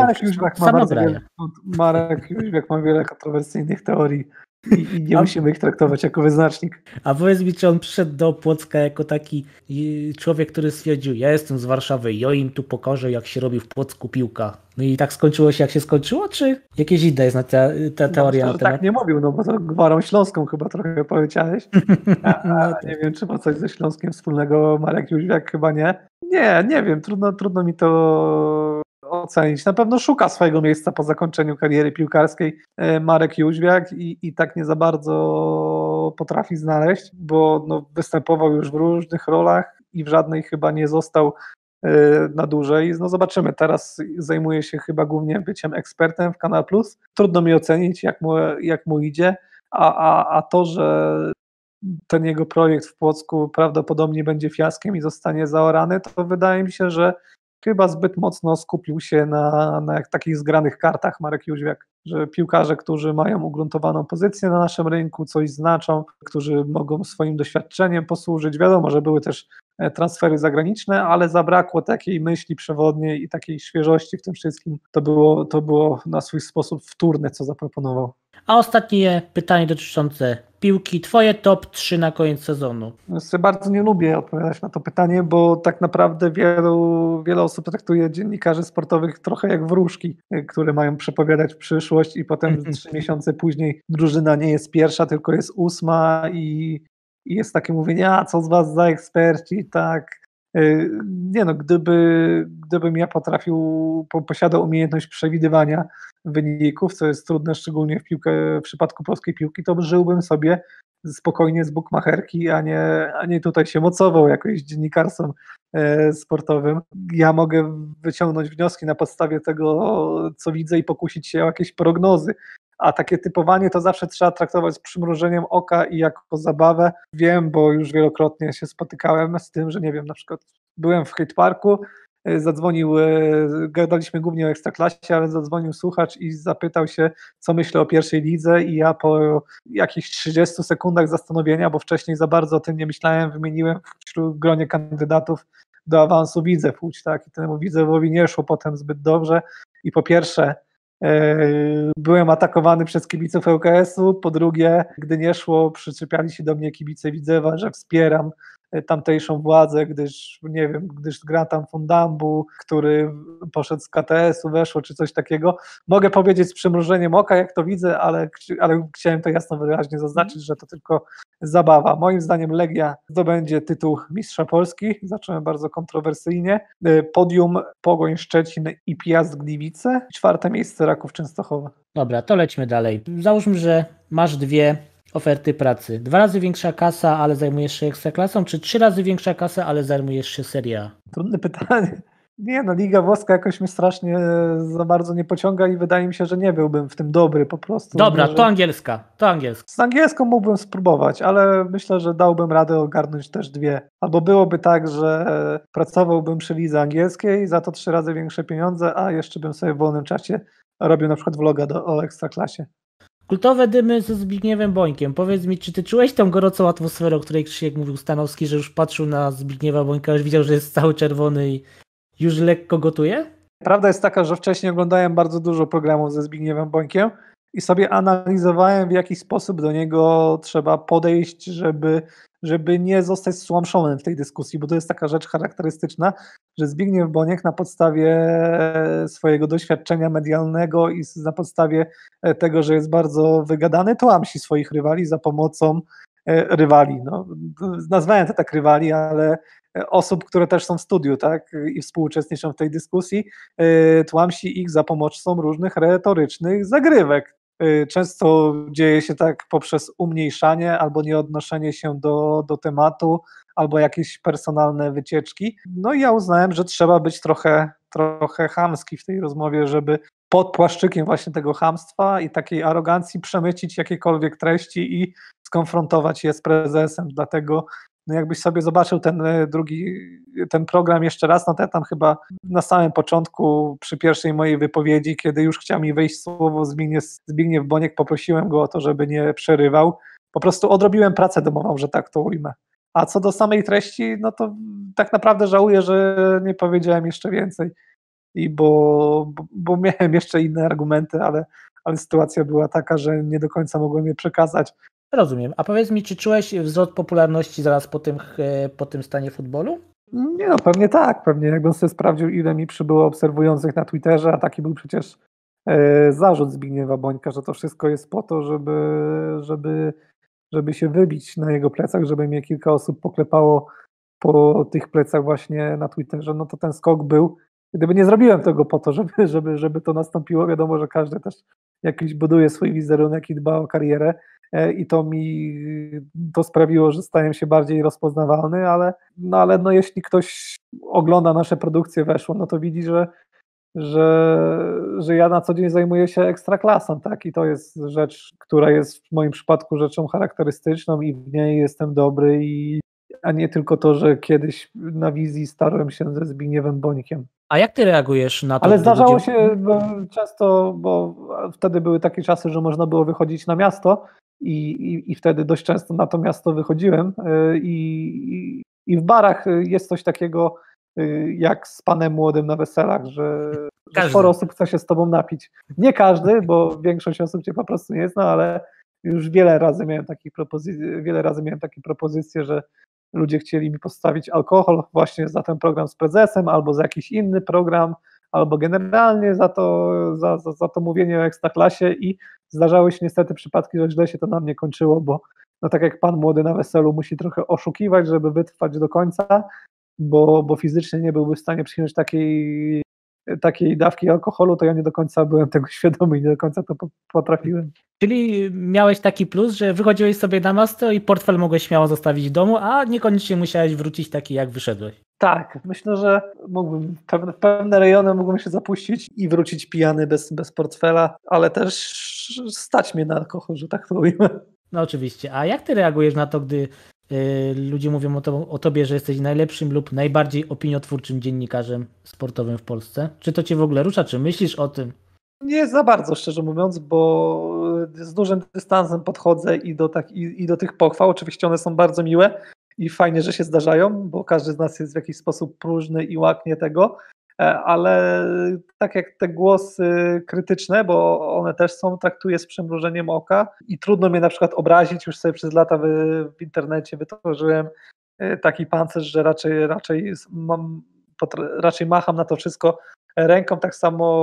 Marek Jóźwiak ma wiele kontrowersyjnych teorii i nie musimy ich traktować jako wyznacznik. A powiedz mi, czy on przyszedł do Płocka jako taki człowiek, który stwierdził, ja jestem z Warszawy, ja im tu pokażę, jak się robi w Płocku piłka. No i tak skończyło się, jak się skończyło, czy jakieś inna jest ta teoria na temat? Tak nie mówił, no bo to Gwarą Śląską chyba trochę powiedziałeś. Nie wiem, czy ma coś ze Śląskiem wspólnego Marek Jóźwiak, chyba nie. Nie wiem, trudno mi to ocenić. Na pewno szuka swojego miejsca po zakończeniu kariery piłkarskiej Marek Jóźwiak, i tak nie za bardzo potrafi znaleźć, bo występował już w różnych rolach i w żadnej chyba nie został na dłużej. No zobaczymy, teraz zajmuje się chyba głównie byciem ekspertem w Kanal Plus. Trudno mi ocenić, jak mu idzie, a to, że ten jego projekt w Płocku prawdopodobnie będzie fiaskiem i zostanie zaorany, to wydaje mi się, że chyba zbyt mocno skupił się na takich zgranych kartach Marek Jóźwiak, że piłkarze, którzy mają ugruntowaną pozycję na naszym rynku, coś znaczą, którzy mogą swoim doświadczeniem posłużyć. Wiadomo, że były też transfery zagraniczne, ale zabrakło takiej myśli przewodniej i takiej świeżości w tym wszystkim. To było na swój sposób wtórne, co zaproponował. A ostatnie pytanie dotyczące piłki. Twoje top 3 na koniec sezonu. Ja bardzo nie lubię odpowiadać na to pytanie, bo tak naprawdę wiele osób traktuje dziennikarzy sportowych trochę jak wróżki, które mają przepowiadać przyszłość i potem 3 miesiące później drużyna nie jest pierwsza, tylko jest 8 i jest takie mówienie, a co z was za eksperci, tak. Nie no, gdybym ja posiadał umiejętność przewidywania wyników, co jest trudne szczególnie w przypadku polskiej piłki, to żyłbym sobie spokojnie z bukmacherki, a nie tutaj się mocował jakoś dziennikarstwem sportowym. Ja mogę wyciągnąć wnioski na podstawie tego, co widzę i pokusić się o jakieś prognozy, a takie typowanie to zawsze trzeba traktować z przymrużeniem oka i jako zabawę. Wiem, bo już wielokrotnie się spotykałem z tym, że nie wiem, na przykład byłem w Hyde Parku, gadaliśmy głównie o Ekstraklasie, ale zadzwonił słuchacz i zapytał się, co myślę o pierwszej lidze i ja po jakichś 30 sekundach zastanowienia, bo wcześniej za bardzo o tym nie myślałem, wymieniłem wśród gronie kandydatów do awansu Widzew Łódź, tak, i temu Widzewowi nie szło potem zbyt dobrze i po pierwsze byłem atakowany przez kibiców ŁKS-u, po drugie, gdy nie szło, przyczepiali się do mnie kibice Widzewa, że wspieram tamtejszą władzę, gdyż gra tam Fundambu, który poszedł z KTS-u, weszło, czy coś takiego. Mogę powiedzieć z przymrużeniem oka, jak to widzę, ale chciałem to jasno wyraźnie zaznaczyć, że to tylko zabawa. Moim zdaniem Legia zdobędzie tytuł mistrza Polski, zacząłem bardzo kontrowersyjnie. Podium Pogoń Szczecin i Piast Gliwice, 4. miejsce Raków Częstochowa. Dobra, to lećmy dalej. Załóżmy, że masz 2 oferty pracy. 2 razy większa kasa, ale zajmujesz się Ekstraklasą, czy 3 razy większa kasa, ale zajmujesz się Serie A? Trudne pytanie. Nie no, Liga Włoska jakoś mnie strasznie za bardzo nie pociąga i wydaje mi się, że nie byłbym w tym dobry po prostu. Dobra, to angielska. Z angielską mógłbym spróbować, ale myślę, że dałbym radę ogarnąć też 2. Albo byłoby tak, że pracowałbym przy lidze angielskiej, za to 3 razy większe pieniądze, a jeszcze bym sobie w wolnym czasie robił na przykład vloga o Ekstraklasie. Kultowe dymy ze Zbigniewem Bońkiem. Powiedz mi, czy ty czułeś tą gorącą atmosferę, o której Krzysiek mówił Stanowski, że już patrzył na Zbigniewa Bońka, już widział, że jest cały czerwony i już lekko gotuje? Prawda jest taka, że wcześniej oglądałem bardzo dużo programów ze Zbigniewem Bońkiem i sobie analizowałem, w jaki sposób do niego trzeba podejść, żeby nie zostać stłamszonym w tej dyskusji, bo to jest taka rzecz charakterystyczna, że Zbigniew Boniek na podstawie swojego doświadczenia medialnego i na podstawie tego, że jest bardzo wygadany, tłamsi swoich rywali za pomocą rywali. No, nazwałem to tak rywali, ale osób, które też są w studiu, tak, i współuczestniczą w tej dyskusji, tłamsi ich za pomocą różnych retorycznych zagrywek. Często dzieje się tak poprzez umniejszanie albo nieodnoszenie się do tematu, albo jakieś personalne wycieczki. No i ja uznałem, że trzeba być trochę chamski w tej rozmowie, żeby pod płaszczykiem właśnie tego chamstwa i takiej arogancji przemycić jakiekolwiek treści i skonfrontować je z prezesem. Dlatego no jakbyś sobie zobaczył ten program jeszcze raz, no to ja tam chyba na samym początku, przy pierwszej mojej wypowiedzi, kiedy już chciał mi wejść słowo Zbigniew Boniek, poprosiłem go o to, żeby nie przerywał. Po prostu odrobiłem pracę domową, że tak to ujmę. A co do samej treści, no to tak naprawdę żałuję, że nie powiedziałem jeszcze więcej, bo miałem jeszcze inne argumenty, ale sytuacja była taka, że nie do końca mogłem je przekazać. Rozumiem. A powiedz mi, czy czułeś wzrost popularności zaraz po tym stanie futbolu? Nie no, pewnie tak. Pewnie jakbym sobie sprawdził, ile mi przybyło obserwujących na Twitterze, a taki był przecież zarzut Zbigniewa Bońka, że to wszystko jest po to, żeby się wybić na jego plecach, żeby mnie kilka osób poklepało po tych plecach właśnie na Twitterze, no to ten skok był. Gdyby nie zrobiłem tego po to, żeby to nastąpiło, wiadomo, że każdy też jakiś buduje swój wizerunek i dba o karierę i to sprawiło, że stałem się bardziej rozpoznawalny, ale jeśli ktoś ogląda nasze produkcje Weszło, no to widzi, że ja na co dzień zajmuję się ekstraklasą, tak? I to jest rzecz, która jest w moim przypadku rzeczą charakterystyczną i w niej jestem dobry, a nie tylko to, że kiedyś na wizji starłem się ze Zbigniewem Bońkiem. A jak ty reagujesz na to? Ale zdarzało się często, bo wtedy były takie czasy, że można było wychodzić na miasto i wtedy dość często na to miasto wychodziłem i I w barach jest coś takiego jak z panem młodym na weselach, że sporo osób chce się z tobą napić. Nie każdy, bo większość osób cię po prostu nie zna, ale już wiele razy miałem takie propozycje, że ludzie chcieli mi postawić alkohol właśnie za ten program z prezesem, albo za jakiś inny program, albo generalnie za to mówienie o Ekstraklasie i zdarzały się niestety przypadki, że źle się to na mnie kończyło, bo no tak jak pan młody na weselu musi trochę oszukiwać, żeby wytrwać do końca, bo fizycznie nie byłby w stanie przyjąć takiej dawki alkoholu, to ja nie do końca byłem tego świadomy i nie do końca to potrafiłem. Czyli miałeś taki plus, że wychodziłeś sobie na miasto i portfel mogłeś śmiało zostawić w domu, a niekoniecznie musiałeś wrócić taki, jak wyszedłeś. Tak, myślę, że mógłbym w pewne rejony mógłbym się zapuścić i wrócić pijany bez portfela, ale też stać mnie na alkohol, że tak powiem. No oczywiście. A jak ty reagujesz na to, gdy ludzie mówią o tobie, że jesteś najlepszym lub najbardziej opiniotwórczym dziennikarzem sportowym w Polsce? Czy to cię w ogóle rusza? Czy myślisz o tym? Nie za bardzo, szczerze mówiąc, bo z dużym dystansem podchodzę i do tych pochwał. Oczywiście one są bardzo miłe i fajnie, że się zdarzają, bo każdy z nas jest w jakiś sposób próżny i łaknie tego, ale tak jak te głosy krytyczne, bo one też są, traktuję z przymrużeniem oka i trudno mnie na przykład obrazić, już sobie przez lata w internecie wytworzyłem taki pancerz, że raczej macham na to wszystko ręką, tak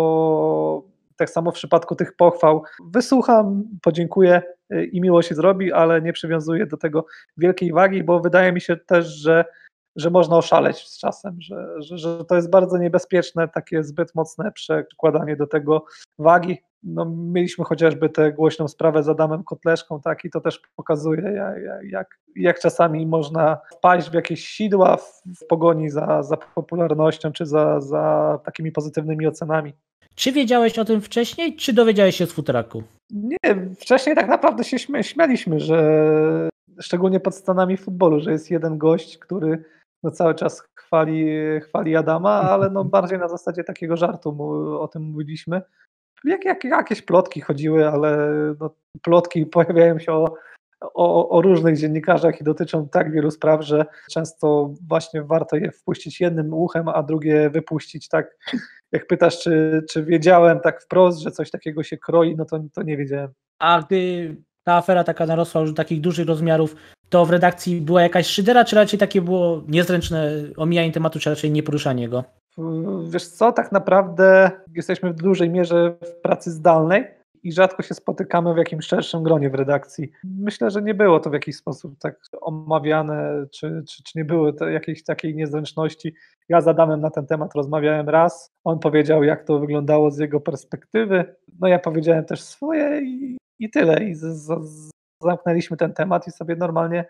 samo w przypadku tych pochwał. Wysłucham, podziękuję i miło się zrobi, ale nie przywiązuję do tego wielkiej wagi, bo wydaje mi się też, że można oszaleć z czasem, że to jest bardzo niebezpieczne, takie zbyt mocne przykładanie do tego wagi. No, mieliśmy chociażby tę głośną sprawę z Adamem Kotleszką, tak, i to też pokazuje, jak czasami można wpaść w jakieś sidła w pogoni za popularnością, czy za takimi pozytywnymi ocenami. Czy wiedziałeś o tym wcześniej, czy dowiedziałeś się z futraku? Nie, wcześniej tak naprawdę się śmialiśmy, że szczególnie pod stanami futbolu, że jest jeden gość, który no cały czas chwali Adama, ale no bardziej na zasadzie takiego żartu o tym mówiliśmy. Jakieś plotki chodziły, ale no, plotki pojawiają się o różnych dziennikarzach i dotyczą tak wielu spraw, że często właśnie warto je wpuścić jednym uchem, a drugie wypuścić. Tak jak pytasz, czy wiedziałem tak wprost, że coś takiego się kroi, no to nie wiedziałem. A gdy ta afera taka narosła już do takich dużych rozmiarów, to w redakcji była jakaś szydera, czy raczej takie było niezręczne omijanie tematu, czy raczej nieporuszanie go? Wiesz co, tak naprawdę jesteśmy w dużej mierze w pracy zdalnej i rzadko się spotykamy w jakimś szerszym gronie w redakcji. Myślę, że nie było to w jakiś sposób tak omawiane, czy nie były jakiejś takiej niezręczności. Ja z Adamem na ten temat rozmawiałem raz, on powiedział, jak to wyglądało z jego perspektywy, no ja powiedziałem też swoje i tyle. I zamknęliśmy ten temat i sobie normalnie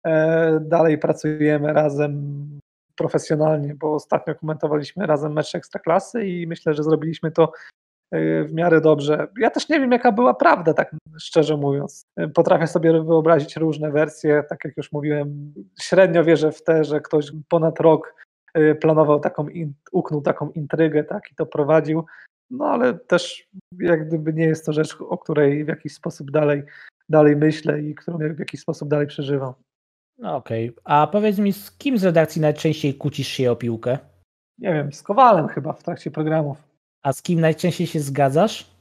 dalej pracujemy razem profesjonalnie, bo ostatnio komentowaliśmy razem mecz Ekstraklasy i myślę, że zrobiliśmy to w miarę dobrze. Ja też nie wiem, jaka była prawda, tak szczerze mówiąc. Potrafię sobie wyobrazić różne wersje, tak jak już mówiłem, średnio wierzę w te, że ktoś ponad rok planował uknął taką intrygę, tak, i to prowadził, no ale też jak gdyby nie jest to rzecz, o której w jakiś sposób dalej myślę i którą w jakiś sposób dalej przeżywam. No okej. A powiedz mi, z kim z redakcji najczęściej kłócisz się o piłkę? Nie wiem, z Kowalem chyba w trakcie programów. A z kim najczęściej się zgadzasz?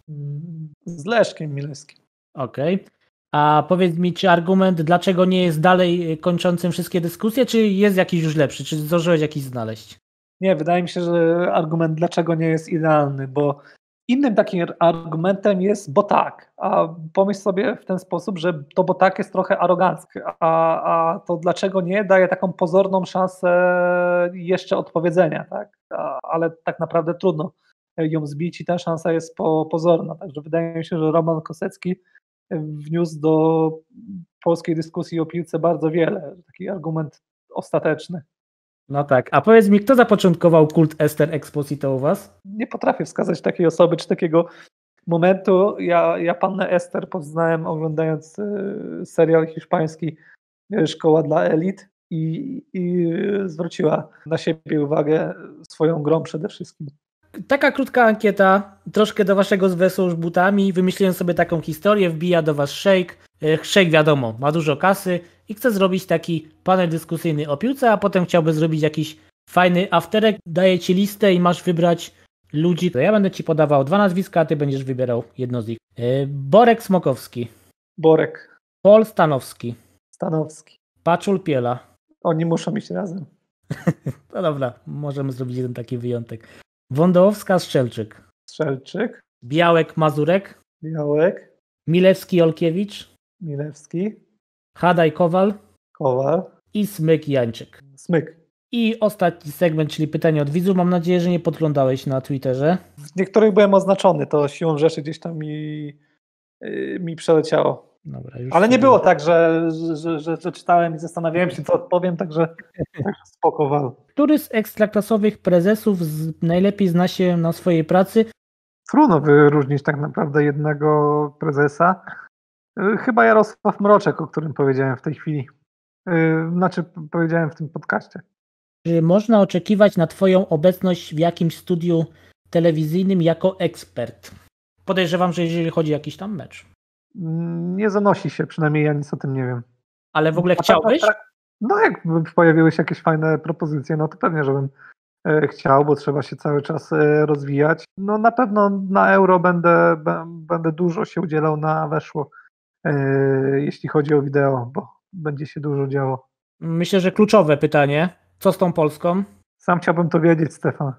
Z Leszkiem Milewskim. Okej. A powiedz mi, czy argument, dlaczego nie jest dalej kończącym wszystkie dyskusje, czy jest jakiś już lepszy? Czy zdążyłeś jakiś znaleźć? Nie, wydaje mi się, że argument dlaczego nie jest idealny, bo innym takim argumentem jest bo tak, a pomyśl sobie w ten sposób, że to bo tak jest trochę aroganckie, a to dlaczego nie daje taką pozorną szansę jeszcze odpowiedzenia, tak? Ale tak naprawdę trudno ją zbić i ta szansa jest pozorna, także wydaje mi się, że Roman Kosecki wniósł do polskiej dyskusji o piłce bardzo wiele, taki argument ostateczny. No tak, a powiedz mi, kto zapoczątkował kult Ester Exposito u was? Nie potrafię wskazać takiej osoby czy takiego momentu. Ja pannę Ester poznałem oglądając serial hiszpański Szkoła dla Elit i zwróciła na siebie uwagę swoją grą przede wszystkim. Taka krótka ankieta, troszkę do waszego zwesu już butami. Wymyśliłem sobie taką historię, wbija do was szejk. Szejk wiadomo, ma dużo kasy i chce zrobić taki panel dyskusyjny o piłce, a potem chciałby zrobić jakiś fajny afterek. Daję ci listę i masz wybrać ludzi. Ja będę ci podawał 2 nazwiska, a ty będziesz wybierał jedno z nich. Borek Smokowski, Borek. Paul Stanowski, Stanowski. Paczul Piela. Oni muszą iść razem. No dobra, możemy zrobić jeden taki wyjątek. Wądołowska-Strzelczyk, Strzelczyk. Białek-Mazurek, Białek. Milewski-Olkiewicz, Milewski. Hadaj-Kowal Kowal. i Smyk-Jańczyk. Smyk. I ostatni segment, czyli pytanie od widzów. Mam nadzieję, że nie podglądałeś na Twitterze. W niektórych byłem oznaczony, to siłą rzeczy gdzieś tam mi przeleciało. Dobra, już ale nie sobie- było tak, że czytałem i zastanawiałem się, co odpowiem, także spoko wal. Który z ekstraklasowych prezesów najlepiej zna się na swojej pracy? Trudno wyróżnić tak naprawdę jednego prezesa. Chyba Jarosław Mroczek, o którym powiedziałem w tej chwili. Znaczy powiedziałem w tym podcaście. Czy można oczekiwać na twoją obecność w jakimś studiu telewizyjnym jako ekspert? Podejrzewam, że jeżeli chodzi o jakiś tam mecz. Nie zanosi się, przynajmniej ja nic o tym nie wiem. Ale w ogóle A chciałbyś? No jakby pojawiły się jakieś fajne propozycje, no to pewnie, żebym chciał, bo trzeba się cały czas rozwijać. No na pewno na Euro będę dużo się udzielał na weszło, jeśli chodzi o wideo, bo będzie się dużo działo. Myślę, że kluczowe pytanie. Co z tą Polską? Sam chciałbym to wiedzieć, Stefan,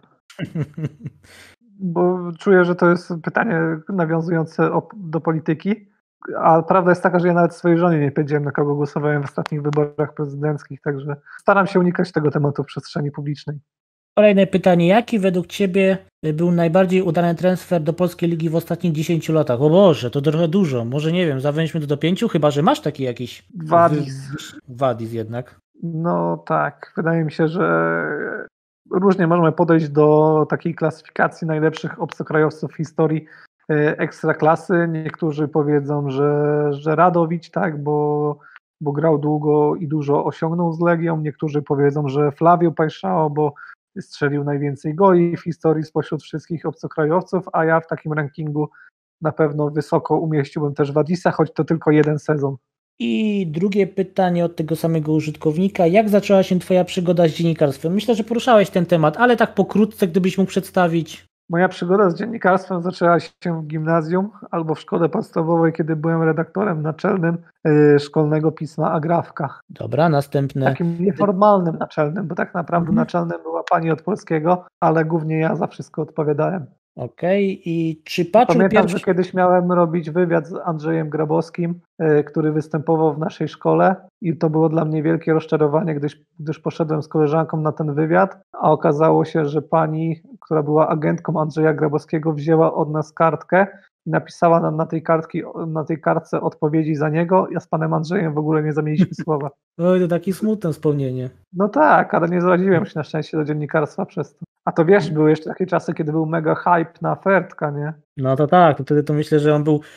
bo czuję, że to jest pytanie nawiązujące do polityki, a prawda jest taka, że ja nawet swojej żonie nie powiedziałem, na kogo głosowałem w ostatnich wyborach prezydenckich, także staram się unikać tego tematu w przestrzeni publicznej. Kolejne pytanie. Jaki według ciebie był najbardziej udany transfer do polskiej ligi w ostatnich 10 latach? O Boże, to trochę dużo. Może nie wiem, zawęźmy to do 5, chyba że masz taki jakiś... Wadis jednak. No tak, wydaje mi się, że różnie możemy podejść do takiej klasyfikacji najlepszych obcokrajowców w historii ekstraklasy. Niektórzy powiedzą, że Radowicz, tak, bo grał długo i dużo osiągnął z Legią. Niektórzy powiedzą, że Flavio Paixão, bo strzelił najwięcej goli w historii spośród wszystkich obcokrajowców, a ja w takim rankingu na pewno wysoko umieściłbym też Wadisa, choć to tylko jeden sezon. I drugie pytanie od tego samego użytkownika. Jak zaczęła się twoja przygoda z dziennikarstwem? Myślę, że poruszałeś ten temat, ale tak pokrótce, gdybyś mógł przedstawić. Moja przygoda z dziennikarstwem zaczęła się w gimnazjum albo w szkole podstawowej, kiedy byłem redaktorem naczelnym szkolnego pisma Agrawka. Dobra, następne. Takim nieformalnym naczelnym, bo tak naprawdę naczelnym była pani od polskiego, ale głównie ja za wszystko odpowiadałem. Okej, i czy patrzył Pamiętam, pierwszy... że kiedyś miałem robić wywiad z Andrzejem Grabowskim, który występował w naszej szkole i to było dla mnie wielkie rozczarowanie, gdyż poszedłem z koleżanką na ten wywiad, a okazało się, że pani, która była agentką Andrzeja Grabowskiego, wzięła od nas kartkę i napisała nam na tej kartce odpowiedzi za niego. Ja z panem Andrzejem w ogóle nie zamieniliśmy słowa. Oj, to takie smutne wspomnienie. No tak, ale nie zaraziłem się na szczęście do dziennikarstwa przez to. A to wiesz, były jeszcze takie czasy, kiedy był mega hype na Fertka, nie? No to tak, to wtedy to myślę, że on był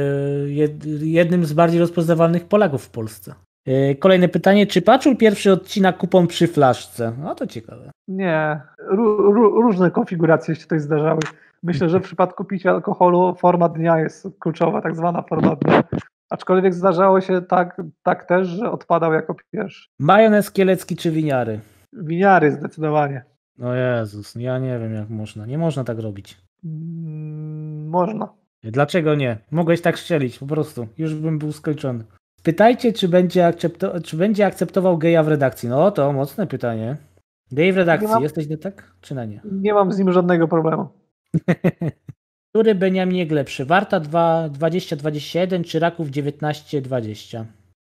jednym z bardziej rozpoznawalnych Polaków w Polsce. Kolejne pytanie, czy patrzył pierwszy odcinek kupon przy flaszce? No to ciekawe. Nie, różne konfiguracje się tutaj zdarzały. Myślę, że w przypadku picia alkoholu forma dnia jest kluczowa, tak zwana forma dnia. Aczkolwiek zdarzało się tak też, że odpadał jako pierwszy. Majonez kielecki czy winiary? Winiary zdecydowanie. No Jezus, ja nie wiem jak można. Nie można tak robić. Można. Dlaczego nie? Mogłeś tak strzelić, po prostu. Już bym był skończony. Pytajcie, czy będzie akceptował geja w redakcji. No to mocne pytanie. Gej w redakcji, jesteś nie tak? Czy na nie? Nie mam z nim żadnego problemu. Który Beniaminek lepszy? Warta 2021 czy Raków 1920?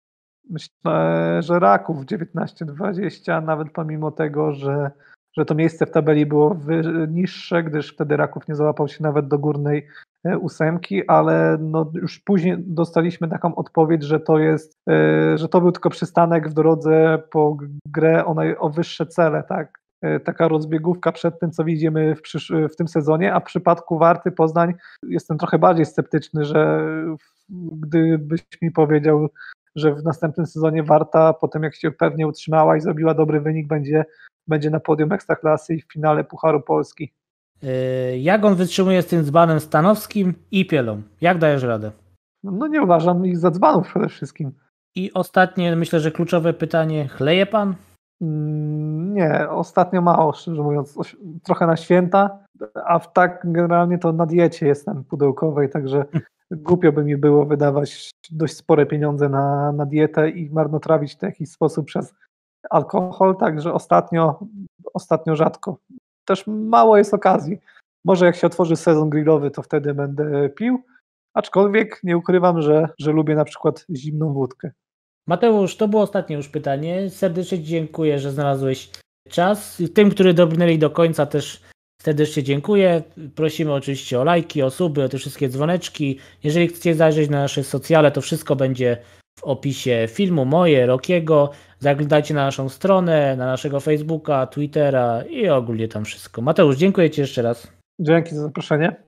Myślę, że Raków 19-20, nawet pomimo tego, że to miejsce w tabeli było niższe, gdyż wtedy Raków nie załapał się nawet do górnej 8, ale no już później dostaliśmy taką odpowiedź, że to był tylko przystanek w drodze po grę o wyższe cele, tak? Taka rozbiegówka przed tym, co widzimy w tym sezonie, a w przypadku Warty Poznań jestem trochę bardziej sceptyczny, że gdybyś mi powiedział, że w następnym sezonie Warta, potem jak się pewnie utrzymała i zrobiła dobry wynik, będzie na podium Ekstraklasy i w finale Pucharu Polski. Jak on wytrzymuje z tym dzbanem Stanowskim i Pielą? Jak dajesz radę? No nie uważam ich za dzbanów przede wszystkim. I ostatnie, myślę, że kluczowe pytanie. Chleje pan? Nie, ostatnio mało, szczerze mówiąc, trochę na święta, a tak generalnie to na diecie jestem pudełkowej, także głupio by mi było wydawać dość spore pieniądze na dietę i marnotrawić to w jakiś sposób przez alkohol, także ostatnio rzadko. Też mało jest okazji. Może jak się otworzy sezon grillowy, to wtedy będę pił, aczkolwiek nie ukrywam, że lubię na przykład zimną wódkę. Mateusz, to było ostatnie już pytanie. Serdecznie dziękuję, że znalazłeś czas. Tym, którzy dobrnęli do końca, też serdecznie dziękuję. Prosimy oczywiście o lajki, o suby, o te wszystkie dzwoneczki. Jeżeli chcecie zajrzeć na nasze socjale, to wszystko będzie w opisie filmu, moje, Rokiego. Zaglądajcie na naszą stronę, na naszego Facebooka, Twittera i ogólnie tam wszystko. Mateusz, dziękuję Ci jeszcze raz. Dzięki za zaproszenie.